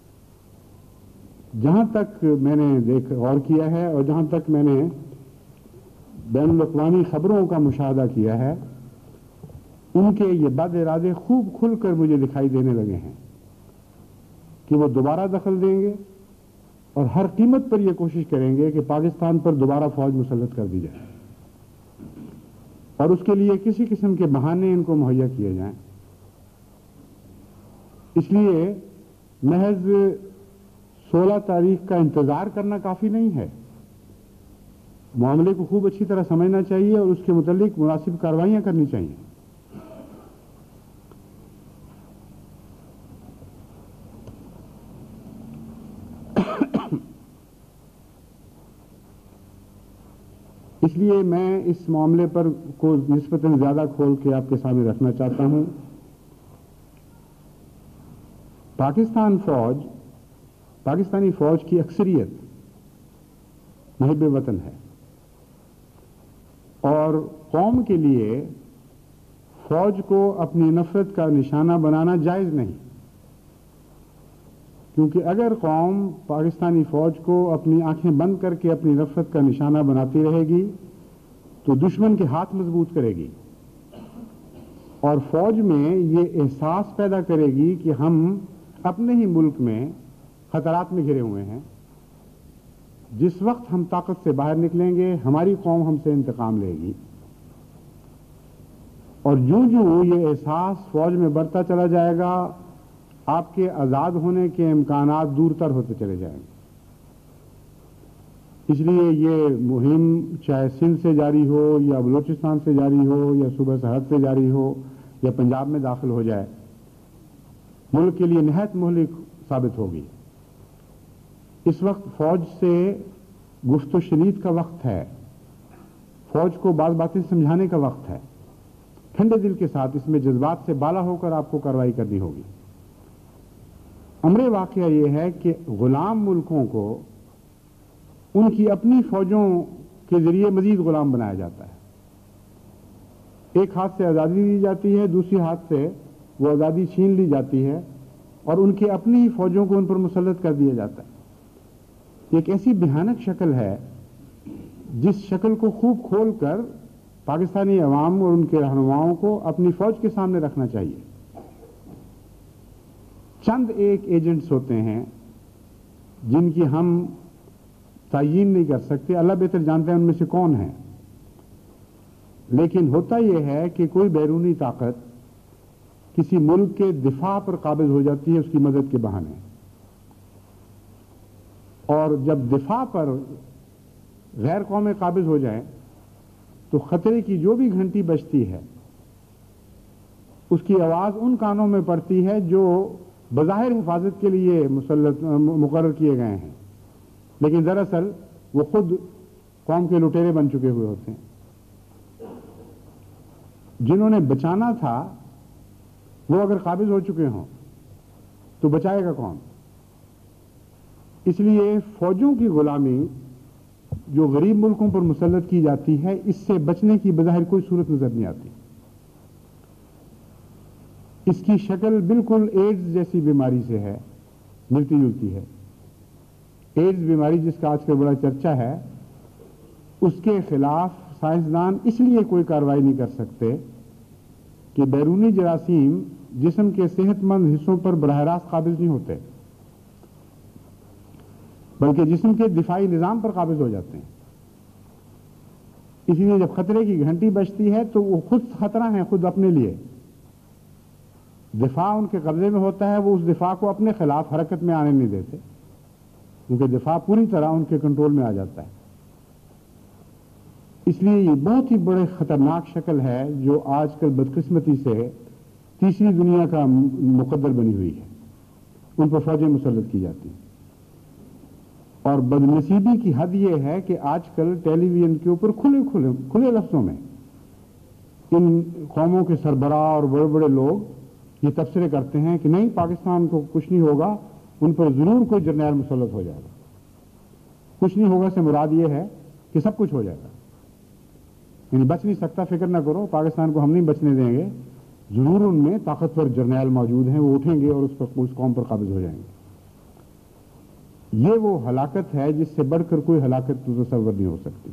جہاں تک میں نے دیکھ غور کیا ہے اور جہاں تک میں نے بین الاقوامی خبروں کا مشاہدہ کیا ہے، ان کے یہ بد ارادے خوب کھل کر مجھے دکھائی دینے لگے ہیں کہ وہ دوبارہ دخل دیں گے اور ہر قیمت پر یہ کوشش کریں گے کہ پاکستان پر دوبارہ فوج مسلط کر دی جائے، اور اس کے لیے کسی قسم کے بہانے ان کو مہیا کیے جائیں۔ اس لیے محض سولہ تاریخ کا انتظار کرنا کافی نہیں ہے، معاملے کو خوب اچھی طرح سمجھنا چاہیے اور اس کے متعلق مناسب کارروائیاں کرنی چاہیے۔ اس لیے میں اس معاملے پر کو نسبتاً زیادہ کھول کے آپ کے سامنے رکھنا چاہتا ہوں۔ پاکستان فوج پاکستانی فوج کی اکثریت محب وطن ہے، اور قوم کے لیے فوج کو اپنی نفرت کا نشانہ بنانا جائز نہیں، کیونکہ اگر قوم پاکستانی فوج کو اپنی آنکھیں بند کر کے اپنی نفرت کا نشانہ بناتی رہے گی تو دشمن کے ہاتھ مضبوط کرے گی، اور فوج میں یہ احساس پیدا کرے گی کہ ہم اپنے ہی ملک میں خطرات میں گھرے ہوئے ہیں، جس وقت ہم طاقت سے باہر نکلیں گے ہماری قوم ہم سے انتقام لے گی، اور یوں یوں یہ احساس فوج میں بڑھتا چلا جائے گا، آپ کے آزاد ہونے کے امکانات دور تر ہوتے چلے جائیں گے۔ اس لیے یہ مہم چاہے سندھ سے جاری ہو یا بلوچستان سے جاری ہو یا صوبہ سرحد سے جاری ہو یا پنجاب میں داخل ہو جائے، ملک کے لیے نہایت مہلک ثابت ہوگی۔ اس وقت فوج سے گفت و شنید کا وقت ہے، فوج کو بعض باتیں سمجھانے کا وقت ہے، ٹھنڈے دل کے ساتھ اس میں جذبات سے بالا ہو کر آپ کو کارروائی کرنی ہوگی۔ امر واقعہ یہ ہے کہ غلام ملکوں کو ان کی اپنی فوجوں کے ذریعے مزید غلام بنایا جاتا ہے، ایک ہاتھ سے آزادی دی جاتی ہے، دوسری ہاتھ سے وہ آزادی چھین لی جاتی ہے اور ان کی اپنی ہی فوجوں کو ان پر مسلط کر دیا جاتا ہے۔ ایک ایسی بھیانک شکل ہے جس شکل کو خوب کھول کر پاکستانی عوام اور ان کے رہنماؤں کو اپنی فوج کے سامنے رکھنا چاہیے۔ چند ایک ایجنٹس ہوتے ہیں جن کی ہم تعیین نہیں کر سکتے، اللہ بہتر جانتے ہیں ان میں سے کون ہیں، لیکن ہوتا یہ ہے کہ کوئی بیرونی طاقت کسی ملک کے دفاع پر قابض ہو جاتی ہے اس کی مدد کے بہانے، اور جب دفاع پر غیر قومیں قابض ہو جائیں تو خطرے کی جو بھی گھنٹی بجتی ہے اس کی آواز ان کانوں میں پڑتی ہے جو بظاہر حفاظت کے لیے مسلط مقرر کیے گئے ہیں، لیکن دراصل وہ خود قوم کے لٹیرے بن چکے ہوئے ہوتے ہیں۔ جنہوں نے بچانا تھا وہ اگر قابض ہو چکے ہوں تو بچائے گا کون؟ اس لیے فوجوں کی غلامی جو غریب ملکوں پر مسلط کی جاتی ہے اس سے بچنے کی بظاہر کوئی صورت نظر نہیں آتی۔ اس کی شکل بالکل ایڈز جیسی بیماری سے ہے، ملتی جلتی ہے۔ ایڈز بیماری جس کا آج کل بڑا چرچا ہے، اس کے خلاف سائنسدان اس لیے کوئی کارروائی نہیں کر سکتے کہ بیرونی جراثیم جسم کے صحت مند حصوں پر براہ راست قابض نہیں ہوتے، بلکہ جسم کے دفاعی نظام پر قابض ہو جاتے ہیں۔ اس لیے جب خطرے کی گھنٹی بجتی ہے تو وہ خود خطرہ ہیں، خود اپنے لیے دفاع ان کے قبضے میں ہوتا ہے، وہ اس دفاع کو اپنے خلاف حرکت میں آنے نہیں دیتے کیونکہ دفاع پوری طرح ان کے کنٹرول میں آ جاتا ہے۔ اس لیے یہ بہت ہی بڑے خطرناک شکل ہے جو آج کل بدقسمتی سے تیسری دنیا کا مقدر بنی ہوئی ہے، ان پر فوجیں مسلط کی جاتی ہیں۔ اور بدنصیبی کی حد یہ ہے کہ آج کل ٹیلی ویژن کے اوپر کھلے کھلے کھلے لفظوں میں ان قوموں کے سربراہ اور بڑے بڑے لوگ یہ تبصرے کرتے ہیں کہ نہیں پاکستان کو کچھ نہیں ہوگا، ان پر ضرور کوئی جرنیل مسلط ہو جائے گا۔ کچھ نہیں ہوگا سے مراد یہ ہے کہ سب کچھ ہو جائے گا، یعنی بچ نہیں سکتا، فکر نہ کرو، پاکستان کو ہم نہیں بچنے دیں گے، ضرور ان میں طاقتور جرنیل موجود ہیں، وہ اٹھیں گے اور اس پر اس قوم پر قابض ہو جائیں گے۔ یہ وہ ہلاکت ہے جس سے بڑھ کر کوئی ہلاکت تصور نہیں ہو سکتی۔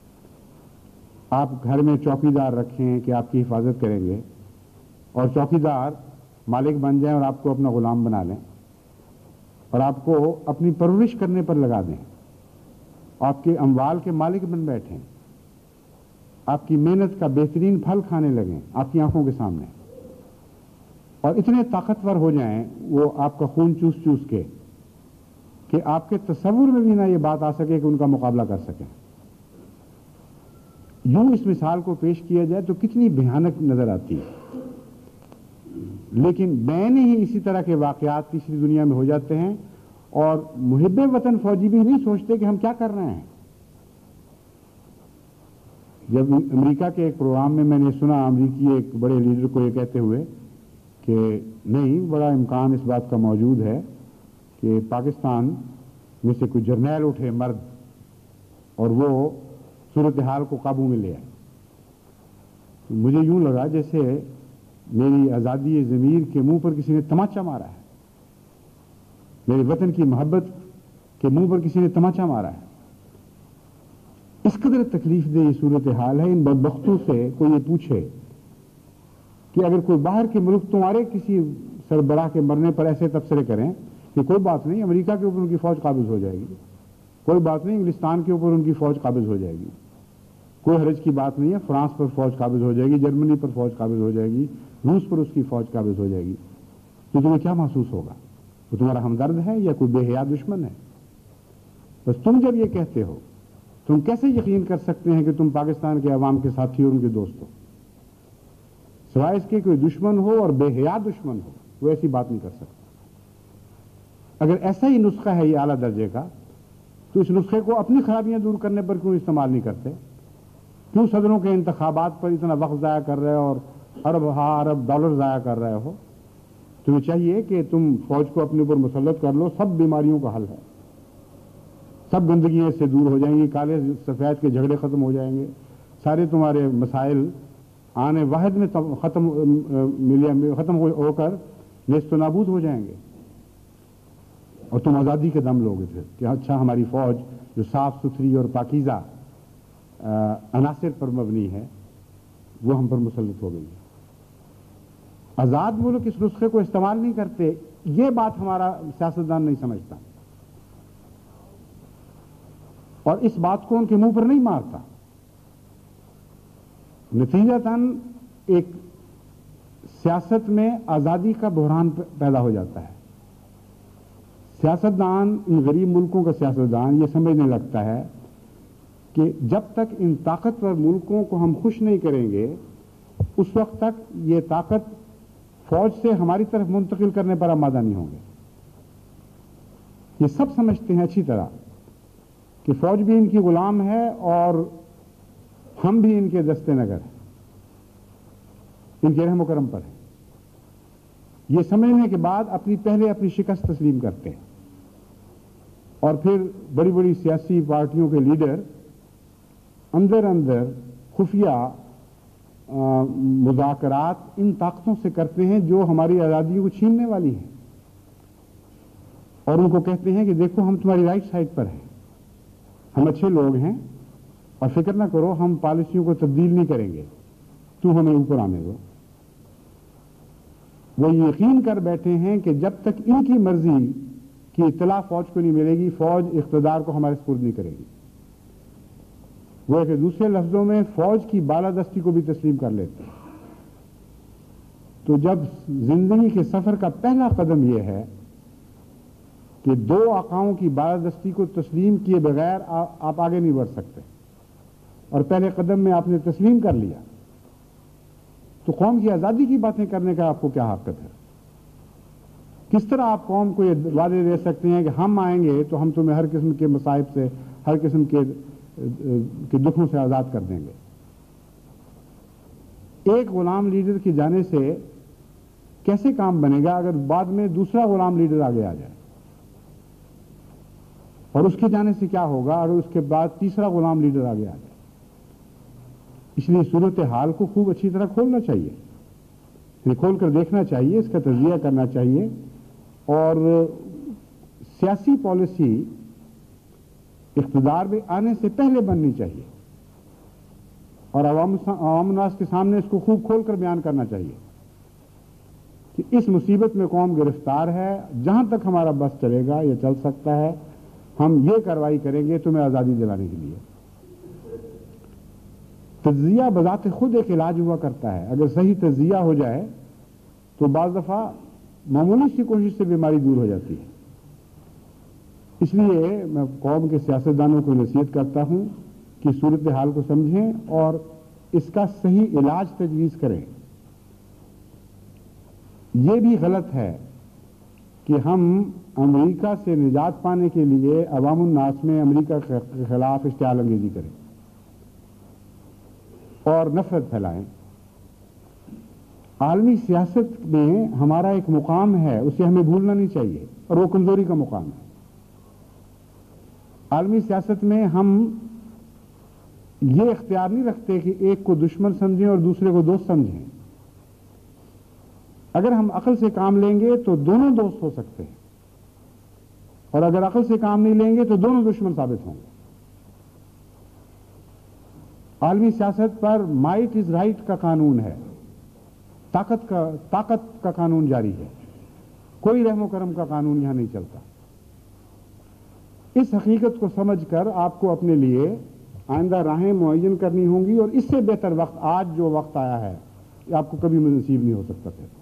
آپ گھر میں چوکی دار رکھیں کہ آپ کی حفاظت کریں گے، اور چوکی دار مالک بن جائیں اور آپ کو اپنا غلام بنا لیں اور آپ کو اپنی پرورش کرنے پر لگا دیں، آپ کے اموال کے مالک بن بیٹھیں، آپ کی محنت کا بہترین پھل کھانے لگیں آپ کی آنکھوں کے سامنے، اور اتنے طاقتور ہو جائیں وہ آپ کا خون چوس چوس کے کہ آپ کے تصور میں بھی نہ یہ بات آ سکے کہ ان کا مقابلہ کر سکیں۔ یوں اس مثال کو پیش کیا جائے تو کتنی بھیانک نظر آتی ہے، لیکن بین ہی اسی طرح کے واقعات تیسری دنیا میں ہو جاتے ہیں، اور محب وطن فوجی بھی نہیں سوچتے کہ ہم کیا کر رہے ہیں۔ جب امریکہ کے ایک پروگرام میں میں نے سنا امریکی ایک بڑے لیڈر کو یہ کہتے ہوئے کہ نہیں، بڑا امکان اس بات کا موجود ہے کہ پاکستان میں سے کوئی جرنیل اٹھے مرد اور وہ صورتحال کو قابو میں لے آئے۔ مجھے یوں لگا جیسے میری آزادی ضمیر کے منہ پر کسی نے تماچا مارا ہے، میرے وطن کی محبت کے منہ پر کسی نے تماچا مارا ہے۔ اس قدر تکلیف دہ یہ صورتحال ہے۔ ان بدبختوں سے کوئی یہ پوچھے کہ اگر کوئی باہر کے ملک تمہارے کسی سربراہ کے مرنے پر ایسے تبصرے کریں کہ کوئی بات نہیں، امریکہ کے اوپر ان کی فوج قابض ہو جائے گی، کوئی بات نہیں، انگلستان کے اوپر ان کی فوج قابض ہو جائے گی، کوئی حرج کی بات نہیں ہے، فرانس پر فوج قابض ہو جائے گی، جرمنی پر فوج قابض ہو جائے گی، روس پر اس کی فوج قابض ہو جائے گی، تو تمہیں کیا محسوس ہوگا؟ وہ تمہارا ہمدرد ہے یا کوئی بے حیا دشمن ہے؟ بس تم جب یہ کہتے ہو، تم کیسے یقین کر سکتے ہیں کہ تم پاکستان کے عوام کے ساتھی اور ان کے دوست ہو؟ سوائے اس کے کوئی دشمن ہو اور بے حیا دشمن ہو، وہ ایسی بات نہیں کر سکتا۔ اگر ایسا ہی نسخہ ہے یہ اعلیٰ درجے کا، تو اس نسخے کو اپنی خرابیاں دور کرنے پر کیوں استعمال نہیں کرتے؟ کیوں صدروں کے انتخابات پر اتنا وقت ضائع کر رہے ہو اور ارب ہا ارب ڈالر ضائع کر رہے ہو؟ تمہیں چاہیے کہ تم فوج کو اپنے اوپر مسلط کر لو، سب بیماریوں کا حل ہے، سب گندگیاں اس سے دور ہو جائیں گی، کالے سفید کے جھگڑے ختم ہو جائیں گے، سارے تمہارے مسائل آنے واحد میں ختم ختم ہو کر نیست و نابود ہو جائیں گے، اور تم آزادی کے دم لوگے پھر کہ اچھا ہماری فوج جو صاف ستھری اور پاکیزہ عناصر پر مبنی ہے وہ ہم پر مسلط ہو گئی ہے۔ آزاد ملک اس نسخے کو استعمال نہیں کرتے، یہ بات ہمارا سیاستدان نہیں سمجھتا، اور اس بات کو ان کے منہ پر نہیں مارتا۔ نتیجتاً ایک سیاست میں آزادی کا بحران پیدا ہو جاتا ہے۔ سیاستدان، ان غریب ملکوں کا سیاستدان یہ سمجھنے لگتا ہے کہ جب تک ان طاقتور ملکوں کو ہم خوش نہیں کریں گے اس وقت تک یہ طاقت فوج سے ہماری طرف منتقل کرنے پر آمادہ نہیں ہوں گے۔ یہ سب سمجھتے ہیں اچھی طرح کہ فوج بھی ان کی غلام ہے اور ہم بھی ان کے دستے نگر ہیں، ان کے رحم و کرم پر ہیں۔ یہ سمجھنے کے بعد اپنی پہلے اپنی شکست تسلیم کرتے ہیں، اور پھر بڑی بڑی سیاسی پارٹیوں کے لیڈر اندر اندر خفیہ مذاکرات ان طاقتوں سے کرتے ہیں جو ہماری آزادیوں کو چھیننے والی ہیں، اور ان کو کہتے ہیں کہ دیکھو ہم تمہاری رائٹ سائڈ پر ہیں، ہم اچھے لوگ ہیں اور فکر نہ کرو، ہم پالیسیوں کو تبدیل نہیں کریں گے، تو ہمیں اوپر آنے دو۔ وہ یقین کر بیٹھے ہیں کہ جب تک ان کی مرضی کی اطلاع فوج کو نہیں ملے گی، فوج اقتدار کو ہمارے سپرد نہیں کرے گی۔ وہ کہ دوسرے لفظوں میں فوج کی بالادستی کو بھی تسلیم کر لیتے ہیں۔ تو جب زندگی کے سفر کا پہلا قدم یہ ہے کہ دو آقاؤں کی بالادستی کو تسلیم کیے بغیر آپ آگے نہیں بڑھ سکتے، اور پہلے قدم میں آپ نے تسلیم کر لیا، تو قوم کی آزادی کی باتیں کرنے کا آپ کو کیا حقت ہے؟ کس طرح آپ قوم کو یہ وعدے دے سکتے ہیں کہ ہم آئیں گے تو ہم تمہیں ہر قسم کے مصائب سے، ہر قسم کے کے دکھوں سے آزاد کر دیں گے؟ ایک غلام لیڈر کی جانے سے کیسے کام بنے گا اگر بعد میں دوسرا غلام لیڈر آگے آ جائے؟ اور اس کے جانے سے کیا ہوگا اگر اس کے بعد تیسرا غلام لیڈر آگے آ جائے؟ اس لیے صورتحال کو خوب اچھی طرح کھولنا چاہیے، یعنی کھول کر دیکھنا چاہیے، اس کا تجزیہ کرنا چاہیے، اور سیاسی پالیسی اقتدار میں آنے سے پہلے بننی چاہیے، اور عوام عوام الناس کے سامنے اس کو خوب کھول کر بیان کرنا چاہیے کہ اس مصیبت میں قوم گرفتار ہے، جہاں تک ہمارا بس چلے گا یا چل سکتا ہے ہم یہ کارروائی کریں گے تمہیں آزادی دلانے کے لیے۔ تجزیہ بذات خود ایک علاج ہوا کرتا ہے، اگر صحیح تجزیہ ہو جائے تو بعض دفعہ معمولی سی کوشش سے بیماری دور ہو جاتی ہے۔ اس لیے میں قوم کے سیاستدانوں کو نصیحت کرتا ہوں کہ صورتحال کو سمجھیں اور اس کا صحیح علاج تجویز کریں۔ یہ بھی غلط ہے کہ ہم امریکہ سے نجات پانے کے لیے عوام الناس میں امریکہ کے خلاف اشتعال انگیزی کریں اور نفرت پھیلائیں۔ عالمی سیاست میں ہمارا ایک مقام ہے، اسے ہمیں بھولنا نہیں چاہیے، اور وہ کمزوری کا مقام ہے۔ عالمی سیاست میں ہم یہ اختیار نہیں رکھتے کہ ایک کو دشمن سمجھیں اور دوسرے کو دوست سمجھیں. اگر ہم عقل سے کام لیں گے تو دونوں دوست ہو سکتے ہیں، اور اگر عقل سے کام نہیں لیں گے تو دونوں دشمن ثابت ہوں گے. عالمی سیاست پر مائٹ از رائٹ کا قانون ہے، طاقت کا طاقت کا قانون جاری ہے، کوئی رحم و کرم کا قانون یہاں نہیں چلتا. اس حقیقت کو سمجھ کر آپ کو اپنے لیے آئندہ راہیں معین کرنی ہوں گی، اور اس سے بہتر وقت آج جو وقت آیا ہے یہ آپ کو کبھی نصیب نہیں ہو سکتا تھا.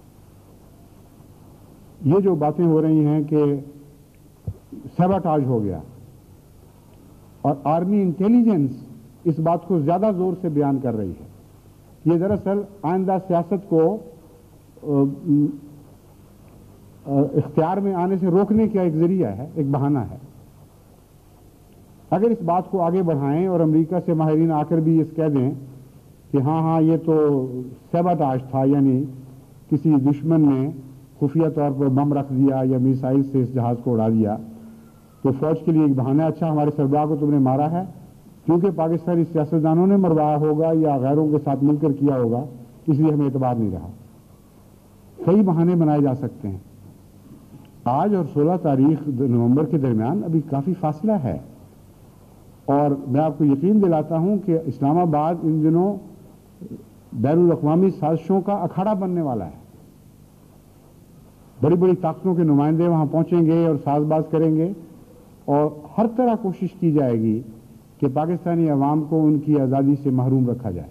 یہ جو باتیں ہو رہی ہیں کہ سیباٹاج ہو گیا، اور آرمی انٹیلیجنس اس بات کو زیادہ زور سے بیان کر رہی ہے، یہ دراصل آئندہ سیاست کو اختیار میں آنے سے روکنے کا ایک ذریعہ ہے، ایک بہانہ ہے. اگر اس بات کو آگے بڑھائیں اور امریکہ سے ماہرین آ کر بھی اس کہہ دیں کہ ہاں ہاں یہ تو سیباٹاج تھا، یعنی کسی دشمن نے خفیہ طور پر بم رکھ دیا یا میسائل سے اس جہاز کو اڑا دیا، تو فوج کے لیے ایک بہانہ، اچھا ہمارے سربراہ کو تم نے مارا ہے، کیونکہ پاکستانی سیاستدانوں نے مروایا ہوگا یا غیروں کے ساتھ مل کر کیا ہوگا، اس لیے ہمیں اعتبار نہیں رہا. کئی بہانے بنائے جا سکتے ہیں. آج اور سولہ تاریخ نومبر کے درمیان ابھی کافی فاصلہ ہے، اور میں آپ کو یقین دلاتا ہوں کہ اسلام آباد ان دنوں بین الاقوامی سازشوں کا اکھاڑا بننے والا ہے. بڑی بڑی طاقتوں کے نمائندے وہاں پہنچیں گے اور ساز باز کریں گے، اور ہر طرح کوشش کی جائے گی کہ پاکستانی عوام کو ان کی آزادی سے محروم رکھا جائے.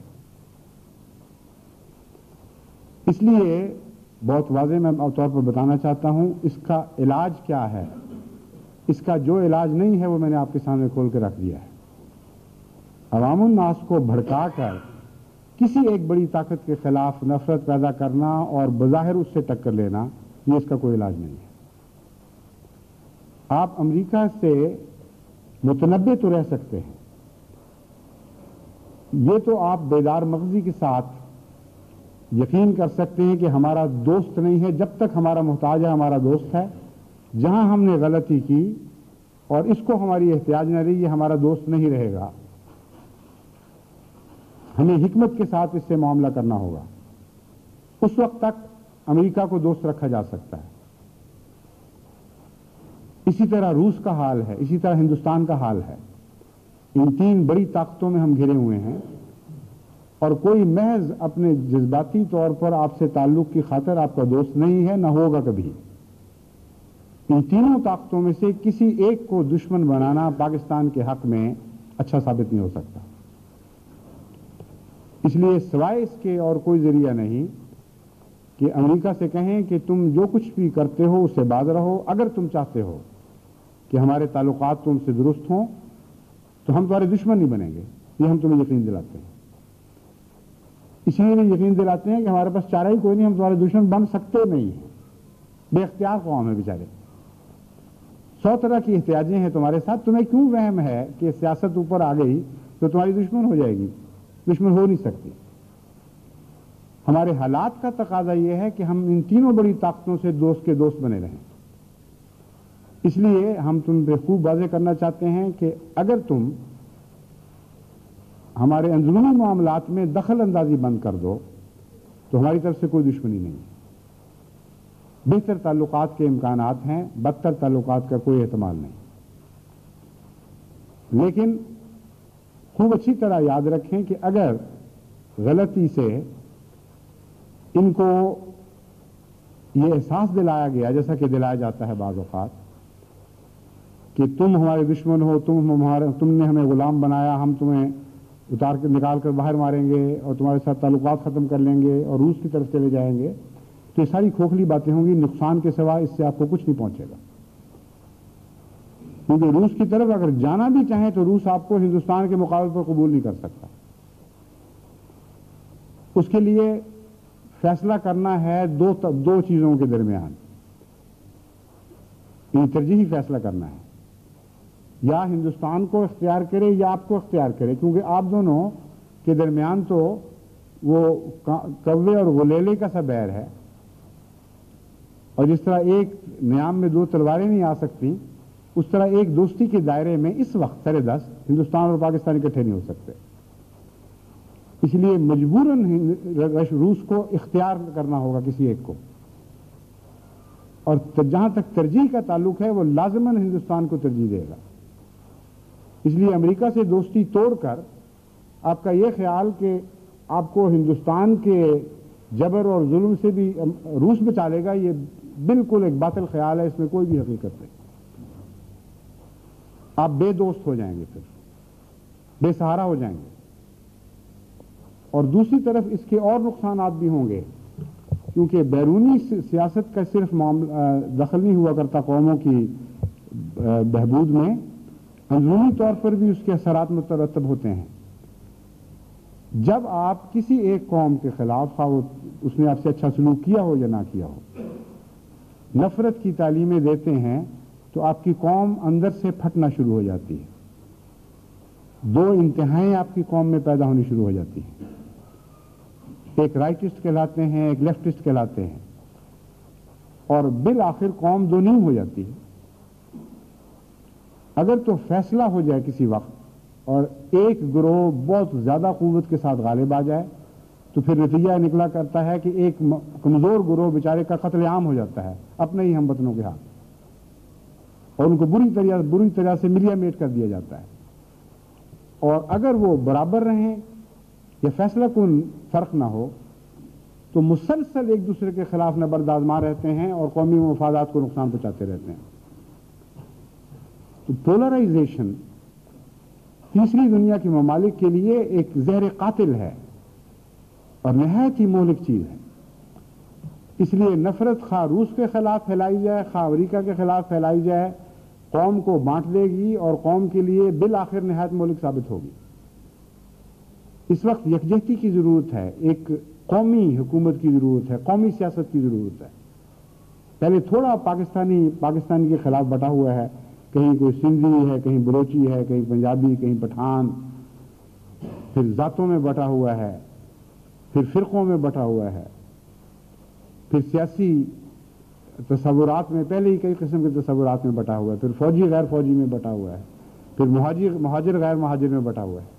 اس لیے بہت واضح میں طور پر بتانا چاہتا ہوں اس کا علاج کیا ہے. اس کا جو علاج نہیں ہے وہ میں نے آپ کے سامنے کھول کے رکھ دیا ہے. عوام الناس کو بھڑکا کر کسی ایک بڑی طاقت کے خلاف نفرت پیدا کرنا اور بظاہر اس سے ٹکر لینا، یہ اس کا کوئی علاج نہیں ہے. آپ امریکہ سے متنبع تو رہ سکتے ہیں، یہ تو آپ بیدار مغزی کے ساتھ یقین کر سکتے ہیں کہ ہمارا دوست نہیں ہے جب تک ہمارا محتاج ہے، ہمارا دوست ہے. جہاں ہم نے غلطی کی اور اس کو ہماری احتیاج نہ رہی، یہ ہمارا دوست نہیں رہے گا. ہمیں حکمت کے ساتھ اس سے معاملہ کرنا ہوگا. اس وقت تک امریکہ کو دوست رکھا جا سکتا ہے. اسی طرح روس کا حال ہے، اسی طرح ہندوستان کا حال ہے. ان تین بڑی طاقتوں میں ہم گھرے ہوئے ہیں، اور کوئی محض اپنے جذباتی طور پر آپ سے تعلق کی خاطر آپ کا دوست نہیں ہے، نہ ہوگا کبھی. ان تینوں طاقتوں میں سے کسی ایک کو دشمن بنانا پاکستان کے حق میں اچھا ثابت نہیں ہو سکتا. اس لیے سوائے اس کے اور کوئی ذریعہ نہیں کہ امریکہ سے کہیں کہ تم جو کچھ بھی کرتے ہو اس سے باز رہو. اگر تم چاہتے ہو کہ ہمارے تعلقات تم سے درست ہوں تو ہم تمہارے دشمن نہیں بنیں گے. یہ ہم تمہیں یقین دلاتے ہیں. اس لیے بھی یقین دلاتے ہیں کہ ہمارے پاس چارہ ہی کوئی نہیں، ہم تمہارے دشمن بن سکتے نہیں ہیں. بے اختیار قوم ہے بیچارے. سو طرح کی احتیاجیں ہیں تمہارے ساتھ. تمہیں کیوں وہم ہے کہ سیاست اوپر آ گئی تو تمہاری دشمن ہو جائے گی؟ دشمن ہو نہیں سکتی. ہمارے حالات کا تقاضا یہ ہے کہ ہم ان تینوں بڑی طاقتوں سے دوست کے دوست بنے رہیں. اس لیے ہم تم پہ خوب واضح کرنا چاہتے ہیں کہ اگر تم ہمارے اندرونی معاملات میں دخل اندازی بند کر دو تو ہماری طرف سے کوئی دشمنی نہیں. بہتر تعلقات کے امکانات ہیں، بدتر تعلقات کا کوئی احتمال نہیں. لیکن خوب اچھی طرح یاد رکھیں کہ اگر غلطی سے ان کو یہ احساس دلایا گیا، جیسا کہ دلایا جاتا ہے بعض اوقات، کہ تم ہمارے دشمن ہو، تم ہمارے تم نے ہمیں غلام بنایا، ہم تمہیں اتار کے نکال کر باہر ماریں گے اور تمہارے ساتھ تعلقات ختم کر لیں گے اور روس کی طرف چلے جائیں گے، تو یہ ساری کھوکھلی باتیں ہوں گی. نقصان کے سوا اس سے آپ کو کچھ نہیں پہنچے گا. کیونکہ روس کی طرف اگر جانا بھی چاہیں تو روس آپ کو ہندوستان کے مقابلے پر قبول نہیں کر سکتا. اس کے لیے فیصلہ کرنا ہے دو دو چیزوں کے درمیان. یہ ترجیحی فیصلہ کرنا ہے، یا ہندوستان کو اختیار کرے یا آپ کو اختیار کرے، کیونکہ آپ دونوں کے درمیان تو وہ کوے اور غلیلے کا سا بیر ہے. اور جس طرح ایک نیام میں دو تلواریں نہیں آ سکتی، اس طرح ایک دوستی کے دائرے میں اس وقت سر دست ہندوستان اور پاکستان اکٹھے نہیں ہو سکتے. اس لیے مجبوراً روس کو اختیار کرنا ہوگا کسی ایک کو، اور جہاں تک ترجیح کا تعلق ہے وہ لازماً ہندوستان کو ترجیح دے گا۔ اس لیے امریکہ سے دوستی توڑ کر آپ کا یہ خیال کہ آپ کو ہندوستان کے جبر اور ظلم سے بھی روس بچا لے گا، یہ بالکل ایک باطل خیال ہے، اس میں کوئی بھی حقیقت نہیں۔ آپ بے دوست ہو جائیں گے، پھر بے سہارا ہو جائیں گے، اور دوسری طرف اس کے اور نقصانات بھی ہوں گے، کیونکہ بیرونی سیاست کا صرف دخل نہیں ہوا کرتا قوموں کی بہبود میں، اندرونی طور پر بھی اس کے اثرات مترتب ہوتے ہیں۔ جب آپ کسی ایک قوم کے خلاف، خواہ اس نے آپ سے اچھا سلوک کیا ہو یا نہ کیا ہو، نفرت کی تعلیمیں دیتے ہیں تو آپ کی قوم اندر سے پھٹنا شروع ہو جاتی ہے، دو انتہائیں آپ کی قوم میں پیدا ہونی شروع ہو جاتی ہیں، ایک رائٹسٹ کہلاتے ہیں، ایک لیفٹسٹ کہلاتے ہیں، اور بالآخر قوم دو نیم ہو جاتی ہے۔ اگر تو فیصلہ ہو جائے کسی وقت اور ایک گروہ بہت زیادہ قوت کے ساتھ غالب آ جائے تو پھر نتیجہ نکلا کرتا ہے کہ ایک کمزور گروہ بیچارے کا قتل عام ہو جاتا ہے اپنے ہی ہم وطنوں کے ہاتھ، اور ان کو بری طرح بری طرح سے ملیا میٹ کر دیا جاتا ہے۔ اور اگر وہ برابر رہیں یا فیصلہ کن فرق نہ ہو تو مسلسل ایک دوسرے کے خلاف نبرد آزما رہتے ہیں اور قومی مفادات کو نقصان پہنچاتے رہتے ہیں۔ تو پولرائزیشن تیسری دنیا کے ممالک کے لیے ایک زہر قاتل ہے اور نہایت ہی مہلک چیز ہے۔ اس لیے نفرت خواہ روس کے خلاف پھیلائی جائے، خواہ امریکہ کے خلاف پھیلائی جائے، قوم کو بانٹ دے گی اور قوم کے لیے بالآخر نہایت مہلک ثابت ہوگی۔ اس وقت یکجہتی کی ضرورت ہے، ایک قومی حکومت کی ضرورت ہے، قومی سیاست کی ضرورت ہے۔ پہلے تھوڑا پاکستانی پاکستان کے خلاف بٹا ہوا ہے، کہیں کوئی سندھی ہے، کہیں بلوچی ہے، کہیں پنجابی، کہیں پٹھان، پھر ذاتوں میں بٹا ہوا ہے، پھر فرقوں میں بٹا ہوا ہے، پھر سیاسی تصورات میں پہلے ہی کئی قسم کے تصورات میں بٹا ہوا ہے، پھر فوجی غیر فوجی میں بٹا ہوا ہے، پھر مہاجر مہاجر غیر مہاجر میں بٹا ہوا ہے۔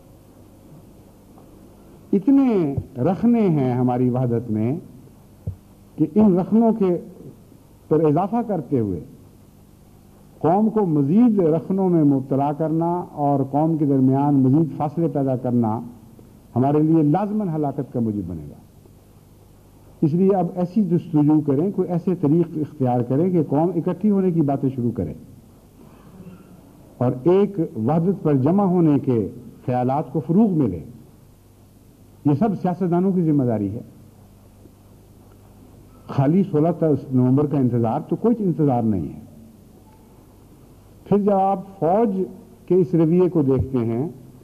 اتنے رخنے ہیں ہماری وحدت میں کہ ان رخنوں کے پر اضافہ کرتے ہوئے قوم کو مزید رخنوں میں مبتلا کرنا اور قوم کے درمیان مزید فاصلے پیدا کرنا ہمارے لیے لازماً ہلاکت کا موجب بنے گا۔ اس لیے اب ایسی جستجو کریں، کوئی ایسے طریق اختیار کریں کہ قوم اکٹھی ہونے کی باتیں شروع کرے اور ایک وحدت پر جمع ہونے کے خیالات کو فروغ ملے۔ یہ سب سیاستدانوں کی ذمہ داری ہے۔ خالی سولہ نومبر کا انتظار تو کوئی انتظار نہیں ہے۔ پھر جب آپ فوج کے اس رویے کو دیکھتے ہیں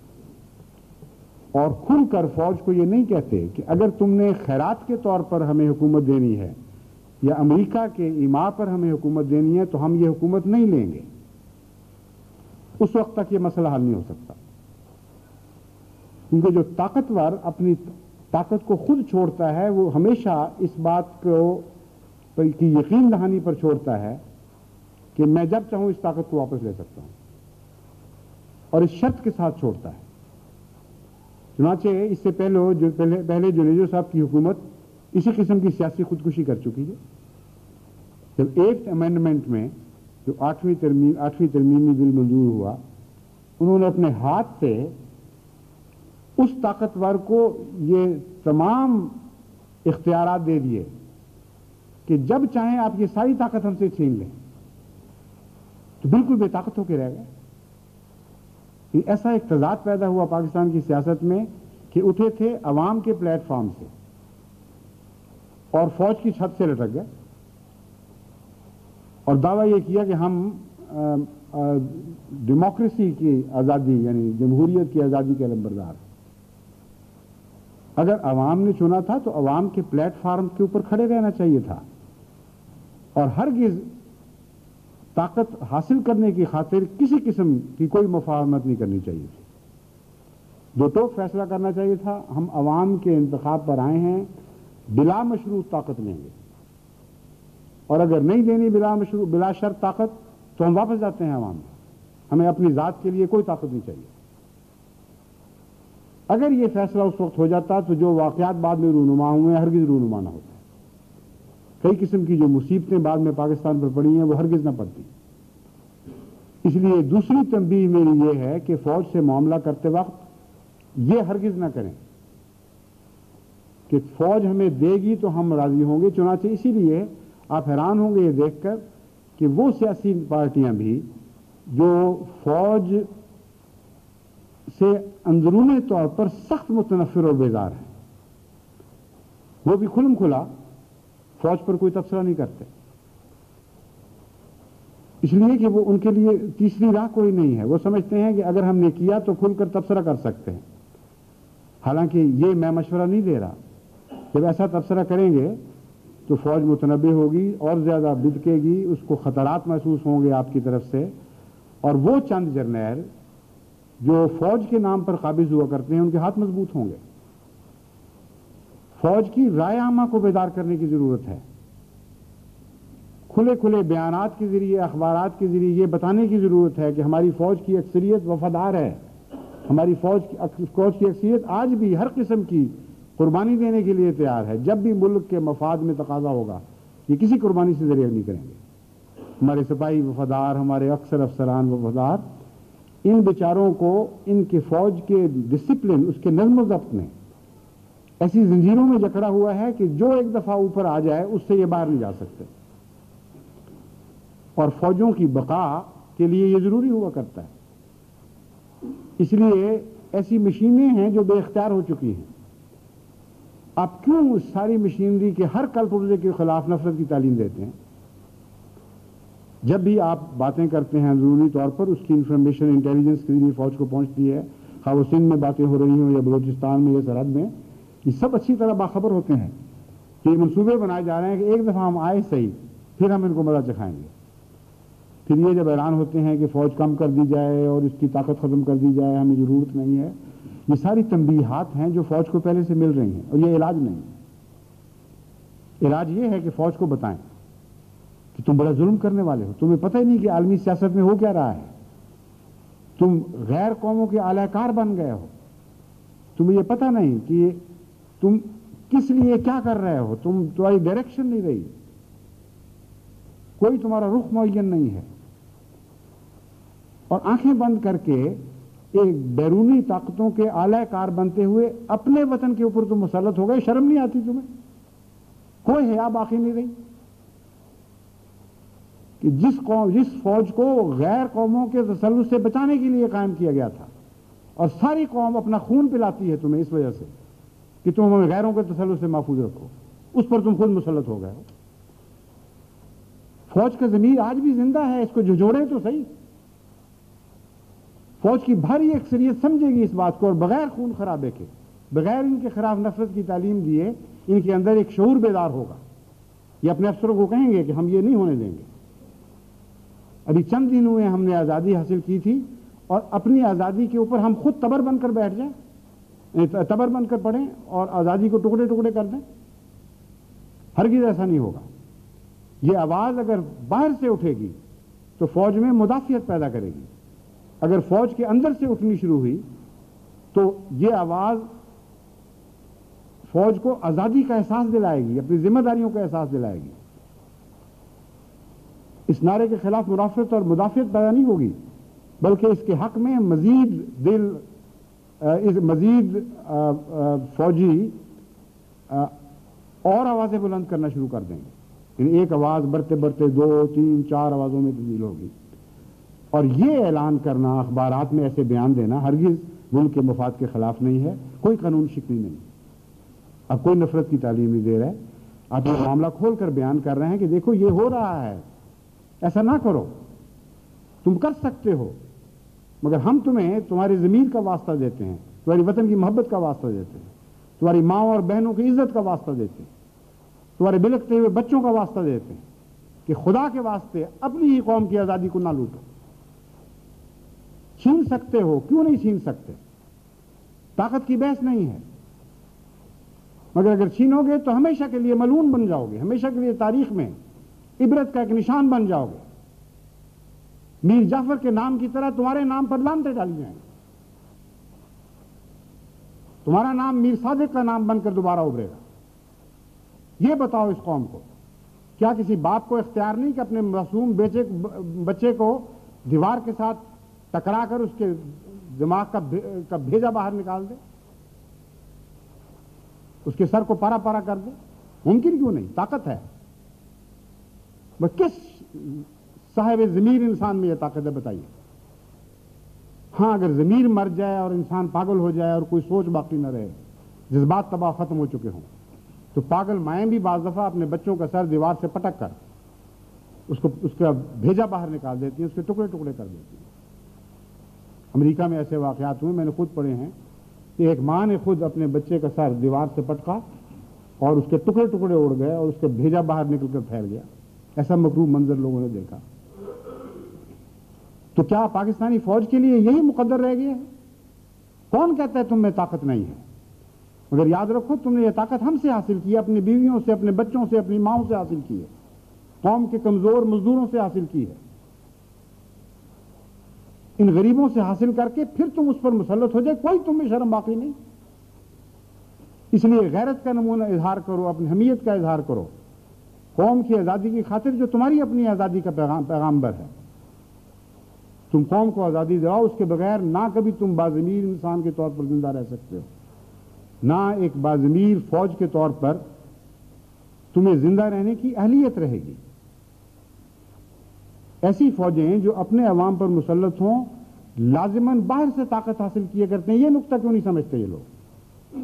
اور کھل کر فوج کو یہ نہیں کہتے کہ اگر تم نے خیرات کے طور پر ہمیں حکومت دینی ہے یا امریکہ کے ایما پر ہمیں حکومت دینی ہے تو ہم یہ حکومت نہیں لیں گے، اس وقت تک یہ مسئلہ حل نہیں ہو سکتا۔ کیونکہ جو طاقتور اپنی طاقت کو خود چھوڑتا ہے وہ ہمیشہ اس بات کو کی یقین دہانی پر چھوڑتا ہے کہ میں جب چاہوں اس طاقت کو واپس لے سکتا ہوں، اور اس شرط کے ساتھ چھوڑتا ہے۔ چنانچہ اس سے پہلے جو پہلے, پہلے جو نیجو صاحب کی حکومت اسی قسم کی سیاسی خودکشی کر چکی ہے۔ جب ایٹھ امینڈمنٹ میں جو آٹھویں ترمیم آٹھویں ترمیمی بل منظور ہوا، انہوں نے اپنے ہاتھ سے اس طاقتور کو یہ تمام اختیارات دے دیے کہ جب چاہیں آپ یہ ساری طاقت ہم سے چھین لیں، تو بالکل بے طاقت ہو کے رہ گئے۔ ایسا ایک تضاد پیدا ہوا پاکستان کی سیاست میں کہ اٹھے تھے عوام کے پلیٹ فارم سے اور فوج کی چھت سے لٹک گئے اور دعویٰ یہ کیا کہ ہم ڈیموکریسی کی آزادی یعنی جمہوریت کی آزادی کے علمبردار ہیں۔ اگر عوام نے چنا تھا تو عوام کے پلیٹ فارم کے اوپر کھڑے رہنا چاہیے تھا اور ہرگز طاقت حاصل کرنے کی خاطر کسی قسم کی کوئی مفاہمت نہیں کرنی چاہیے تھی۔ دو ٹوک فیصلہ کرنا چاہیے تھا، ہم عوام کے انتخاب پر آئے ہیں، بلا مشروط طاقت لیں گے، اور اگر نہیں دینی بلا مشروط بلا شرط طاقت تو ہم واپس جاتے ہیں عوام میں، ہمیں اپنی ذات کے لیے کوئی طاقت نہیں چاہیے۔ اگر یہ فیصلہ اس وقت ہو جاتا تو جو واقعات بعد میں رونما ہوئے ہیں ہرگز رونما نہ ہوتے. کئی قسم کی جو مصیبتیں بعد میں پاکستان پر پڑی ہیں وہ ہرگز نہ پڑتی. اس لیے دوسری تنبیہ میری یہ ہے کہ فوج سے معاملہ کرتے وقت یہ ہرگز نہ کریں کہ فوج ہمیں دے گی تو ہم راضی ہوں گے. چنانچہ اسی لیے آپ حیران ہوں گے یہ دیکھ کر کہ وہ سیاسی پارٹیاں بھی جو فوج سے اندرونی طور پر سخت متنفر اور بیزار ہیں وہ بھی کھلم کھلا فوج پر کوئی تبصرہ نہیں کرتے. اس لیے کہ وہ ان کے لیے تیسری راہ کوئی نہیں ہے. وہ سمجھتے ہیں کہ اگر ہم نے کیا تو کھل کر تبصرہ کر سکتے ہیں. حالانکہ یہ میں مشورہ نہیں دے رہا. جب ایسا تبصرہ کریں گے تو فوج متنبع ہوگی اور زیادہ بدکے گی, اس کو خطرات محسوس ہوں گے آپ کی طرف سے, اور وہ چند جرنیل جو فوج کے نام پر قابض ہوا کرتے ہیں ان کے ہاتھ مضبوط ہوں گے. فوج کی رائے عامہ کو بیدار کرنے کی ضرورت ہے. کھلے کھلے بیانات کے ذریعے, اخبارات کے ذریعے یہ بتانے کی ضرورت ہے کہ ہماری فوج کی اکثریت وفادار ہے. ہماری فوج کی فوج کی اکثریت آج بھی ہر قسم کی قربانی دینے کے لیے تیار ہے. جب بھی ملک کے مفاد میں تقاضا ہوگا یہ کسی قربانی سے ذریعہ نہیں کریں گے. ہمارے سپاہی وفادار, ہمارے اکثر افسران وفادار. ان بیچاروں کو ان کے فوج کے ڈسپلن, اس کے نظم و ضبط نے ایسی زنجیروں میں جکڑا ہوا ہے کہ جو ایک دفعہ اوپر آ جائے اس سے یہ باہر نہیں جا سکتے. اور فوجوں کی بقا کے لیے یہ ضروری ہوا کرتا ہے. اس لیے ایسی مشینیں ہیں جو بے اختیار ہو چکی ہیں. آپ کیوں اس ساری مشینری کے ہر کل پرزے کے خلاف نفرت کی تعلیم دیتے ہیں؟ جب بھی آپ باتیں کرتے ہیں ضروری طور پر اس کی انفارمیشن انٹیلیجنس کے ذریعے فوج کو پہنچتی ہے, خواہ وہ سندھ میں باتیں ہو رہی ہوں یا بلوچستان میں یا سرحد میں, یہ سب اچھی طرح باخبر ہوتے ہیں کہ یہ منصوبے بنائے جا رہے ہیں کہ ایک دفعہ ہم آئے صحیح, پھر ہم ان کو مزہ چکھائیں گے. پھر یہ جب اعلان ہوتے ہیں کہ فوج کم کر دی جائے اور اس کی طاقت ختم کر دی جائے, ہمیں ضرورت نہیں ہے. یہ ساری تنبیہات ہیں جو فوج کو پہلے سے مل رہی ہیں, اور یہ علاج نہیں ہے. علاج یہ ہے کہ فوج کو بتائیں کہ تم بڑا ظلم کرنے والے ہو, تمہیں پتہ ہی نہیں کہ عالمی سیاست میں ہو کیا رہا ہے. تم غیر قوموں کے اعلی کار بن گئے ہو, تمہیں یہ پتہ نہیں کہ تم کس لیے کیا کر رہے ہو. تم تمہاری ڈائریکشن نہیں رہی, کوئی تمہارا رخ معین نہیں ہے. اور آنکھیں بند کر کے ایک بیرونی طاقتوں کے اعلی کار بنتے ہوئے اپنے وطن کے اوپر تم مسلط ہو گئے. شرم نہیں آتی تمہیں؟ کوئی حیا باقی نہیں رہی کہ جس قوم جس فوج کو غیر قوموں کے تسلط سے بچانے کے لیے قائم کیا گیا تھا, اور ساری قوم اپنا خون پلاتی ہے تمہیں اس وجہ سے کہ تم ہمیں غیروں کے تسلط سے محفوظ رکھو, اس پر تم خود مسلط ہو گئے ہو. فوج کا ضمیر آج بھی زندہ ہے, اس کو جھجوڑیں تو صحیح. فوج کی بھاری اکثریت سمجھے گی اس بات کو, اور بغیر خون خرابے کے, بغیر ان کے خلاف نفرت کی تعلیم دیے ان کے اندر ایک شعور بیدار ہوگا. یہ اپنے افسروں کو کہیں گے کہ ہم یہ نہیں ہونے دیں گے. ابھی چند دن ہوئے ہم نے آزادی حاصل کی تھی, اور اپنی آزادی کے اوپر ہم خود تبر بن کر بیٹھ جائیں, تبر بن کر پڑھیں اور آزادی کو ٹکڑے ٹکڑے کر دیں؟ ہرگز ایسا نہیں ہوگا. یہ آواز اگر باہر سے اٹھے گی تو فوج میں مدافعت پیدا کرے گی. اگر فوج کے اندر سے اٹھنی شروع ہوئی تو یہ آواز فوج کو آزادی کا احساس دلائے گی, اپنی ذمہ داریوں کا احساس دلائے گی. اس نعرے کے خلاف مرافعت اور مدافعت پیدا نہیں ہوگی, بلکہ اس کے حق میں مزید دل مزید فوجی اور آوازیں بلند کرنا شروع کر دیں گے. یعنی ایک آواز بڑھتے بڑھتے دو تین چار آوازوں میں تبدیل ہوگی. اور یہ اعلان کرنا, اخبارات میں ایسے بیان دینا ہرگز ملک کے مفاد کے خلاف نہیں ہے. کوئی قانون شکنی نہیں. اب کوئی نفرت کی تعلیم نہیں دے رہے, آپ یہ معاملہ کھول کر بیان کر رہے ہیں کہ دیکھو یہ ہو رہا ہے, ایسا نہ کرو, تم کر سکتے ہو, مگر ہم تمہیں تمہاری ضمیر کا واسطہ دیتے ہیں, تمہاری وطن کی محبت کا واسطہ دیتے ہیں, تمہاری ماں اور بہنوں کی عزت کا واسطہ دیتے ہیں, تمہارے بلکتے ہوئے بچوں کا واسطہ دیتے ہیں کہ خدا کے واسطے اپنی ہی قوم کی آزادی کو نہ لوٹو. چھین سکتے ہو, کیوں نہیں چھین سکتے؟ طاقت کی بحث نہیں ہے, مگر اگر چھینو گے تو ہمیشہ کے لیے ملعون بن جاؤ گے, ہمیشہ کے لیے تاریخ میں عبرت کا ایک نشان بن جاؤ گے. میر جعفر کے نام کی طرح تمہارے نام پر لعنتیں ڈالی جائیں. تمہارا نام میر صادق کا نام بن کر دوبارہ ابھرے گا۔ یہ بتاؤ اس قوم کو، کیا کسی باپ کو اختیار نہیں کہ اپنے معصوم بیچے بچے کو دیوار کے ساتھ ٹکرا کر اس کے دماغ کا بھیجا باہر نکال دے، اس کے سر کو پارا پارا کر دے؟ ممکن کیوں نہیں؟ طاقت ہے۔ وہ کس صاحب ضمیر انسان میں یہ طاقت ہے بتائیے؟ ہاں، اگر ضمیر مر جائے اور انسان پاگل ہو جائے اور کوئی سوچ باقی نہ رہے، جذبات تباہ ختم ہو چکے ہوں، تو پاگل مائیں بھی بعض دفعہ اپنے بچوں کا سر دیوار سے پٹک کر اس کو اس کا بھیجا باہر نکال دیتی ہیں، اس کے ٹکڑے ٹکڑے کر دیتی ہیں۔ امریکہ میں ایسے واقعات ہوئے، میں نے خود پڑھے ہیں کہ ایک ماں نے خود اپنے بچے کا سر دیوار سے پٹکا اور اس کے ٹکڑے ٹکڑے اڑ گئے اور اس کا بھیجا باہر نکل کر پھیل گیا۔ ایسا مکروہ منظر لوگوں نے دیکھا۔ تو کیا پاکستانی فوج کے لیے یہی مقدر رہ گیا ہے؟ کون کہتا ہے تم میں طاقت نہیں ہے؟ مگر یاد رکھو، تم نے یہ طاقت ہم سے حاصل کی ہے، اپنی بیویوں سے، اپنے بچوں سے، اپنی ماؤں سے حاصل کی ہے، قوم کے کمزور مزدوروں سے حاصل کی ہے، ان غریبوں سے حاصل کر کے پھر تم اس پر مسلط ہو جائے، کوئی تم میں شرم باقی نہیں۔ اس لیے غیرت کا نمونہ اظہار کرو، اپنی حمیت کا اظہار کرو، قوم کی آزادی کی خاطر جو تمہاری اپنی آزادی کا پیغام پیغامبر ہے۔ تم قوم کو آزادی دلاؤ، اس کے بغیر نہ کبھی تم باضمیر انسان کے طور پر زندہ رہ سکتے ہو، نہ ایک باضمیر فوج کے طور پر تمہیں زندہ رہنے کی اہلیت رہے گی۔ ایسی فوجیں جو اپنے عوام پر مسلط ہوں لازماً باہر سے طاقت حاصل کیا کرتے ہیں۔ یہ نقطہ کیوں نہیں سمجھتے یہ لوگ؟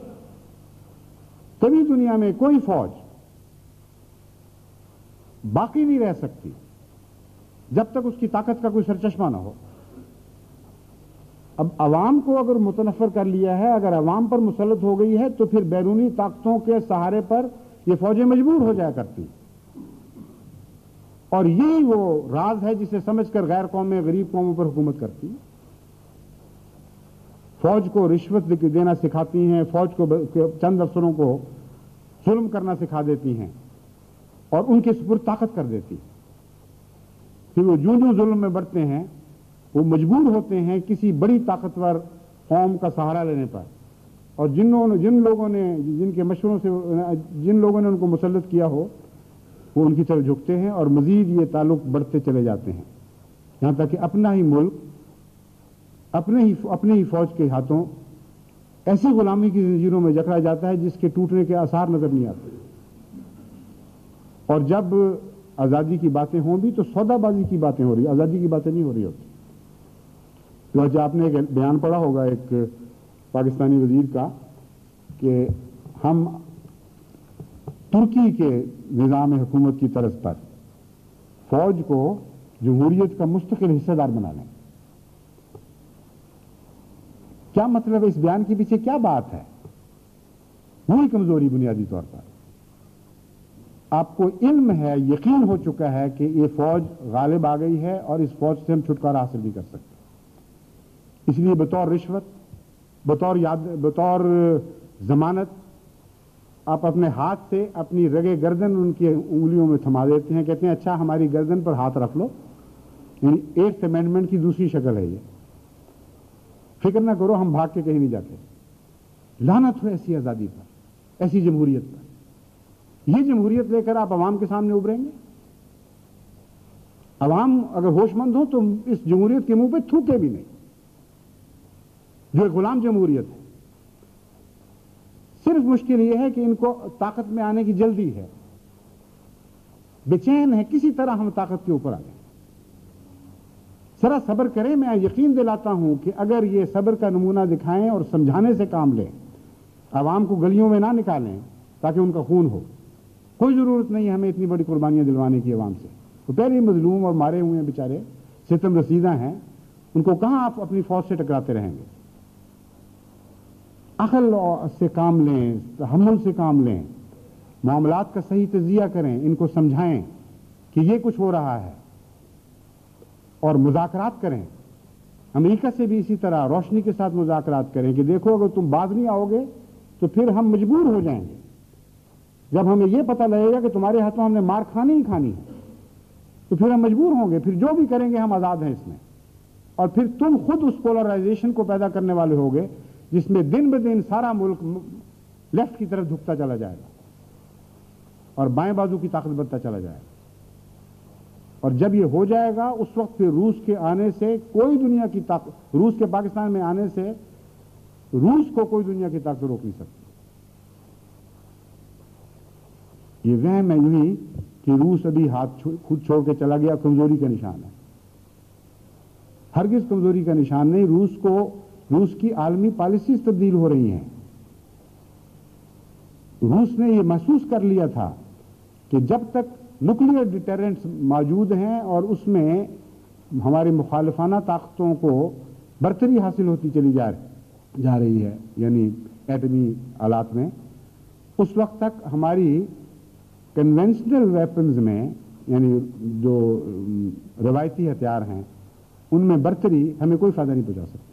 کبھی دنیا میں کوئی فوج باقی نہیں رہ سکتی جب تک اس کی طاقت کا کوئی سرچشمہ نہ ہو۔ اب عوام کو اگر متنفر کر لیا ہے، اگر عوام پر مسلط ہو گئی ہے، تو پھر بیرونی طاقتوں کے سہارے پر یہ فوجیں مجبور ہو جایا کرتی، اور یہی وہ راز ہے جسے سمجھ کر غیر قومیں غریب قوموں پر حکومت کرتی، فوج کو رشوت دینا سکھاتی ہیں، فوج کو چند افسروں کو ظلم کرنا سکھا دیتی ہیں اور ان کے سپرد طاقت کر دیتی۔ پھر وہ جو جو ظلم میں بڑھتے ہیں وہ مجبور ہوتے ہیں کسی بڑی طاقتور قوم کا سہارا لینے پر، اور جن لوگوں نے جن لوگوں نے جن کے مشوروں سے جن لوگوں نے ان کو مسلط کیا ہو وہ ان کی طرف جھکتے ہیں، اور مزید یہ تعلق بڑھتے چلے جاتے ہیں، یہاں تک کہ اپنا ہی ملک اپنے ہی اپنے ہی فوج کے ہاتھوں ایسی غلامی کی زنجیروں میں جکڑا جاتا ہے جس کے ٹوٹنے کے آثار نظر نہیں آتے۔ اور جب آزادی کی باتیں ہوں بھی تو سودا بازی کی باتیں ہو رہی، آزادی کی باتیں نہیں ہو رہی ہوتی۔ تو آج آپ نے ایک بیان پڑھا ہوگا ایک پاکستانی وزیر کا کہ ہم ترکی کے نظام حکومت کی طرز پر فوج کو جمہوریت کا مستقل حصہ دار بنا لیں۔ کیا مطلب ہے اس بیان کے پیچھے؟ کیا بات ہے؟ وہی کمزوری بنیادی طور پر۔ آپ کو علم ہے، یقین ہو چکا ہے کہ یہ فوج غالب آ گئی ہے اور اس فوج سے ہم چھٹکارا حاصل نہیں کر سکتے، اس لیے بطور رشوت، بطور یاد بطور ضمانت آپ اپنے ہاتھ سے اپنی رگے گردن ان کی انگلیوں میں تھما دیتے ہیں، کہتے ہیں اچھا ہماری گردن پر ہاتھ رکھ لو، یعنی ایٹھ امینڈمنٹ کی دوسری شکل ہے یہ، فکر نہ کرو ہم بھاگ کے کہیں نہیں جاتے۔ لعنت ہو ایسی آزادی پر، ایسی جمہوریت پر۔ یہ جمہوریت لے کر آپ عوام کے سامنے ابھریں گے؟ عوام اگر ہوش مند ہو تو اس جمہوریت کے منہ پہ تھوکے بھی نہیں، جو ایک غلام جمہوریت ہے۔ صرف مشکل یہ ہے کہ ان کو طاقت میں آنے کی جلدی ہے، بے چین ہے، کسی طرح ہم طاقت کے اوپر آ جائیں۔ ذرا صبر کریں، میں یقین دلاتا ہوں کہ اگر یہ صبر کا نمونہ دکھائیں اور سمجھانے سے کام لیں، عوام کو گلیوں میں نہ نکالیں تاکہ ان کا خون ہو۔ کوئی ضرورت نہیں ہے ہمیں اتنی بڑی قربانیاں دلوانے کی عوام سے، وہ پہلے ہی مظلوم اور مارے ہوئے ہیں بیچارے، ستم رسیدہ ہیں، ان کو کہاں آپ اپنی فوج سے ٹکراتے رہیں گے؟ عقل سے کام لیں، تحمل سے کام لیں، معاملات کا صحیح تجزیہ کریں، ان کو سمجھائیں کہ یہ کچھ ہو رہا ہے، اور مذاکرات کریں۔ امریکہ سے بھی اسی طرح روشنی کے ساتھ مذاکرات کریں کہ دیکھو اگر تم باز نہیں آؤ گے تو پھر ہم مجبور ہو جائیں گے۔ جب ہمیں یہ پتہ لگے گا کہ تمہارے ہاتھوں ہم نے مار کھانی ہی کھانی ہے تو پھر ہم مجبور ہوں گے، پھر جو بھی کریں گے ہم آزاد ہیں اس میں، اور پھر تم خود اس پولرائزیشن کو پیدا کرنے والے ہوگے جس میں دن بدن سارا ملک لیفٹ کی طرف جھکتا چلا جائے گا اور بائیں بازو کی طاقت بنتا چلا جائے گا. اور جب یہ ہو جائے گا اس وقت پھر روس کے آنے سے کوئی دنیا کی طاقت، روس کے پاکستان میں آنے سے روس کو کوئی دنیا کی طاقت روک نہیں سکتی. یہ وہم ہے یہی کہ روس ابھی ہاتھ خود چھوڑ کے چلا گیا، کمزوری کا نشان ہے. ہرگز کمزوری کا نشان نہیں. روس کو روس کی عالمی پالیسیز تبدیل ہو رہی ہیں. روس نے یہ محسوس کر لیا تھا کہ جب تک نیوکلیئر ڈیٹرنٹس موجود ہیں اور اس میں ہماری مخالفانہ طاقتوں کو برتری حاصل ہوتی چلی جا رہی جا رہی ہے، یعنی ایٹمی آلات میں، اس وقت تک ہماری کنونشنل ویپنز میں، یعنی جو روایتی ہتھیار ہیں، ان میں برتری ہمیں کوئی فائدہ نہیں پہنچا سکتی.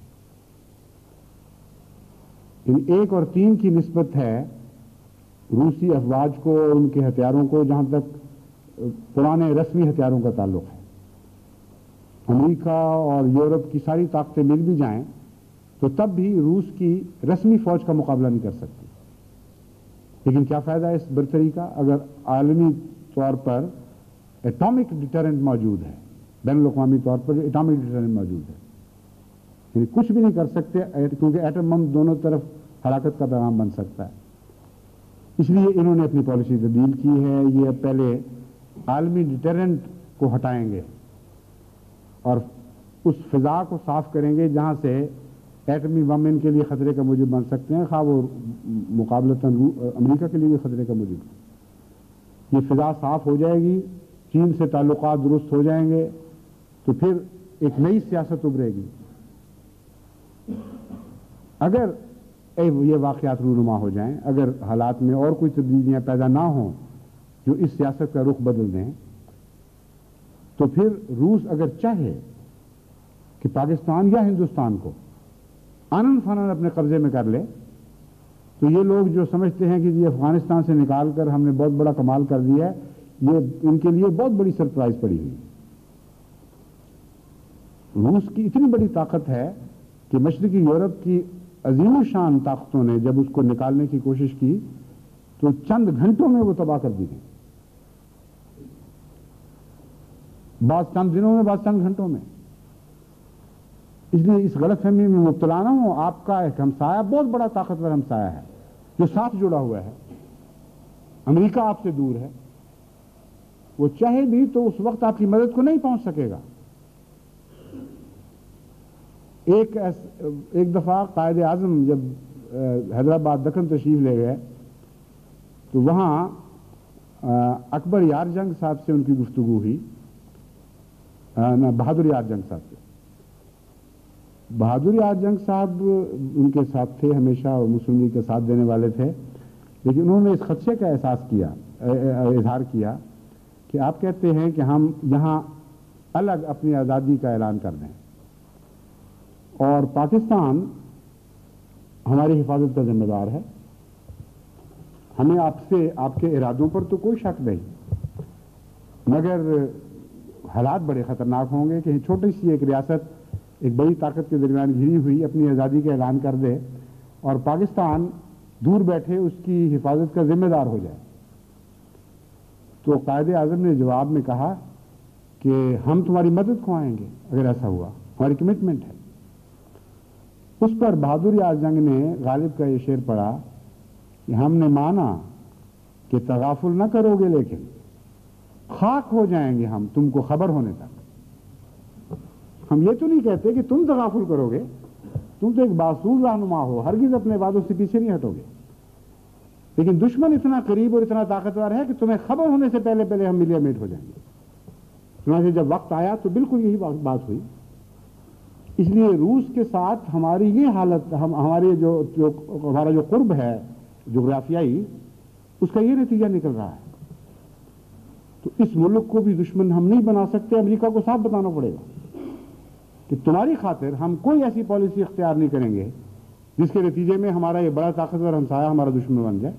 یعنی ایک اور تین کی نسبت ہے روسی افواج کو اور ان کے ہتھیاروں کو، جہاں تک پرانے رسمی ہتھیاروں کا تعلق ہے. امریکہ اور یورپ کی ساری طاقتیں مل بھی جائیں تو تب بھی روس کی رسمی فوج کا مقابلہ نہیں کر سکتی. لیکن کیا فائدہ ہے اس برتری کا اگر عالمی طور پر ایٹامک ڈیٹرنٹ موجود ہے، بین الاقوامی طور پر ایٹامک ڈیٹرنٹ موجود ہے. یعنی کچھ بھی نہیں کر سکتے کیونکہ ایٹم بم دونوں طرف ہلاکت کا پیغام بن سکتا ہے. اس لیے انہوں نے اپنی پالیسی تبدیل کی ہے. یہ پہلے عالمی ڈیٹرنٹ کو ہٹائیں گے اور اس فضا کو صاف کریں گے جہاں سے ایٹمی بم ان کے لیے خطرے کا موجب بن سکتے ہیں، خواہ وہ مقابلتاً امریکہ کے لیے بھی خطرے کا موجب. یہ فضا صاف ہو جائے گی، چین سے تعلقات درست ہو جائیں گے، تو پھر ایک نئی سیاست ابھرے گی. اگر یہ واقعات رونما ہو جائیں، اگر حالات میں اور کوئی تبدیلیاں پیدا نہ ہوں جو اس سیاست کا رخ بدل دیں، تو پھر روس اگر چاہے کہ پاکستان یا ہندوستان کو آنن فانن اپنے قبضے میں کر لے، تو یہ لوگ جو سمجھتے ہیں کہ یہ افغانستان سے نکال کر ہم نے بہت بڑا کمال کر دیا ہے، یہ ان کے لیے بہت بڑی سرپرائز پڑی ہوئی. روس کی اتنی بڑی طاقت ہے کہ مشرقی یورپ کی عظیم الشان طاقتوں نے جب اس کو نکالنے کی کوشش کی تو چند گھنٹوں میں وہ تباہ کر دی گئی. بعض چند دنوں میں، بعض چند گھنٹوں میں. اس لیے اس غلط فہمی میں مبتلا نہ ہوں. آپ کا ایک ہمسایہ بہت بڑا طاقتور ہمسایہ ہے جو ساتھ جڑا ہوا ہے. امریکہ آپ سے دور ہے، وہ چاہے بھی تو اس وقت آپ کی مدد کو نہیں پہنچ سکے گا. ایک ایک دفعہ قائد اعظم جب حیدرآباد دکن تشریف لے گئے تو وہاں اکبر یار جنگ صاحب سے ان کی گفتگو ہوئی، بہادر یار جنگ صاحب سے. بہادر یار جنگ صاحب ان کے ساتھ تھے ہمیشہ اور مسلم لیگ کے ساتھ دینے والے تھے، لیکن انہوں نے اس خدشے کا احساس کیا اظہار کیا کہ آپ کہتے ہیں کہ ہم یہاں الگ اپنی آزادی کا اعلان کر دیں اور پاکستان ہماری حفاظت کا ذمہ دار ہے. ہمیں آپ سے آپ کے ارادوں پر تو کوئی شک نہیں، مگر حالات بڑے خطرناک ہوں گے کہ چھوٹی سی ایک ریاست ایک بڑی طاقت کے درمیان گھری ہوئی اپنی آزادی کا اعلان کر دے اور پاکستان دور بیٹھے اس کی حفاظت کا ذمہ دار ہو جائے. تو قائد اعظم نے جواب میں کہا کہ ہم تمہاری مدد کو آئیں گے اگر ایسا ہوا، ہماری کمٹمنٹ ہے. اس پر بہادر یار جنگ نے غالب کا یہ شعر پڑھا کہ ہم نے مانا کہ تغافل نہ کرو گے لیکن خاک ہو جائیں گے ہم تم کو خبر ہونے تک. ہم یہ تو نہیں کہتے کہ تم تغافل کرو گے، تم تو ایک باصول رہنما ہو، ہرگز اپنے وعدوں سے پیچھے نہیں ہٹو گے، لیکن دشمن اتنا قریب اور اتنا طاقتور ہے کہ تمہیں خبر ہونے سے پہلے پہلے ہم ملیا میٹ ہو جائیں گے. چنانچہ جب وقت آیا تو بالکل یہی بات ہوئی. اس لیے روس کے ساتھ ہماری یہ حالت، ہم ہمارے جو جو ہمارا جو قرب ہے جغرافیائی، اس کا یہ نتیجہ نکل رہا ہے. تو اس ملک کو بھی دشمن ہم نہیں بنا سکتے. امریکہ کو صاف بتانا پڑے گا کہ تمہاری خاطر ہم کوئی ایسی پالیسی اختیار نہیں کریں گے جس کے نتیجے میں ہمارا یہ بڑا طاقتور ہمسایہ ہمارا دشمن بن جائے.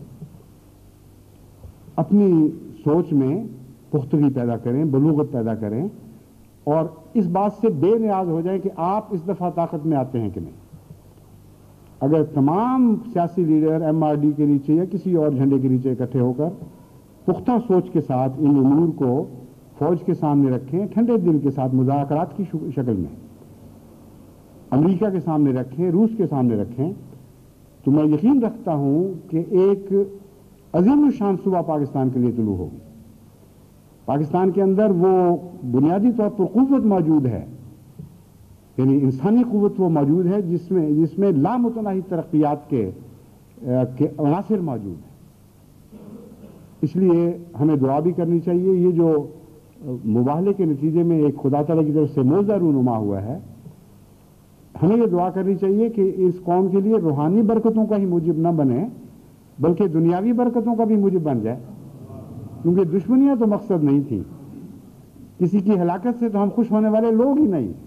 اپنی سوچ میں پختگی پیدا کریں، بلوغت پیدا کریں اور اس بات سے بے نیاز ہو جائیں کہ آپ اس دفعہ طاقت میں آتے ہیں کہ نہیں. اگر تمام سیاسی لیڈر ایم آر ڈی کے نیچے یا کسی اور جھنڈے کے نیچے اکٹھے ہو کر پختہ سوچ کے ساتھ ان امور کو فوج کے سامنے رکھیں، ٹھنڈے دل کے ساتھ مذاکرات کی شکل میں امریکہ کے سامنے رکھیں، روس کے سامنے رکھیں، تو میں یقین رکھتا ہوں کہ ایک عظیم الشان صوبہ پاکستان کے لیے طلوع ہوگی۔ پاکستان کے اندر وہ بنیادی طور پر قوت موجود ہے، یعنی انسانی قوت وہ موجود ہے جس میں جس میں لامتناہی ترقیات کے عناصر موجود ہیں۔ اس لیے ہمیں دعا بھی کرنی چاہیے۔ یہ جو مباہلے کے نتیجے میں ایک خدا تعالیٰ کی طرف سے موضع رونما ہوا ہے، ہمیں یہ دعا کرنی چاہیے کہ اس قوم کے لیے روحانی برکتوں کا ہی موجب نہ بنے بلکہ دنیاوی برکتوں کا بھی موجب بن جائے، کیونکہ دشمنیاں تو مقصد نہیں تھی، کسی کی ہلاکت سے تو ہم خوش ہونے والے لوگ ہی نہیں۔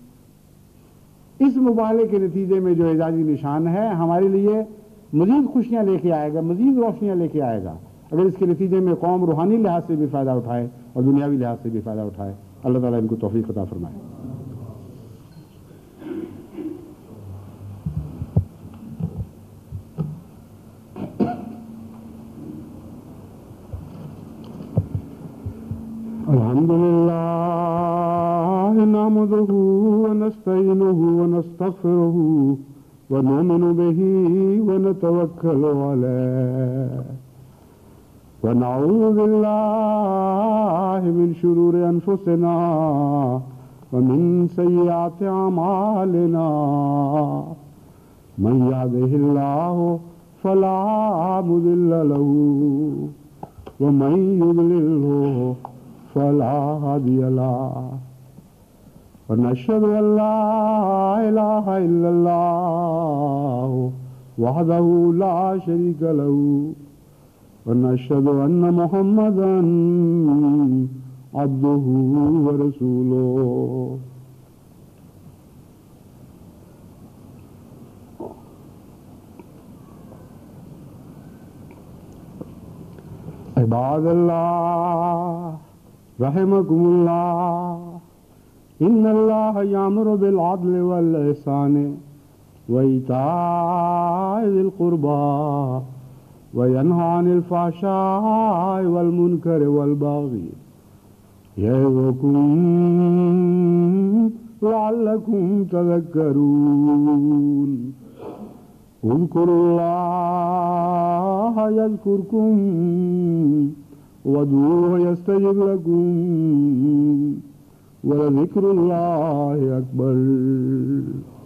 اس مباہلے کے نتیجے میں جو اعزازی نشان ہے ہمارے لیے مزید خوشیاں لے کے آئے گا، مزید روشنیاں لے کے آئے گا، اگر اس کے نتیجے میں قوم روحانی لحاظ سے بھی فائدہ اٹھائے اور دنیاوی لحاظ سے بھی فائدہ اٹھائے۔ اللہ تعالیٰ ان کو توفیق عطا فرمائے۔ الحمد للہ نحمده ونستعینه ونستغفره ونؤمن به ونتوکل علیہ ونعوذ باللہ من شرور انفسنا ومن سیئات اعمالنا من يهده الله فلا مضل له ومن يضلله فلا هادي له ونشهد أن لا إله إلا الله وحده لا شريك له ونشهد أن محمدا عبده ورسوله عباد الله رحمكم الله إن الله يأمر بالعدل والإحسان وإيتاء ذي القربى وينهى عن الفحشاء والمنكر والبغي يعظكم لعلكم تذكرون اذكروا الله يذكركم وادعوه يستجب لكم ولذكر الله أكبر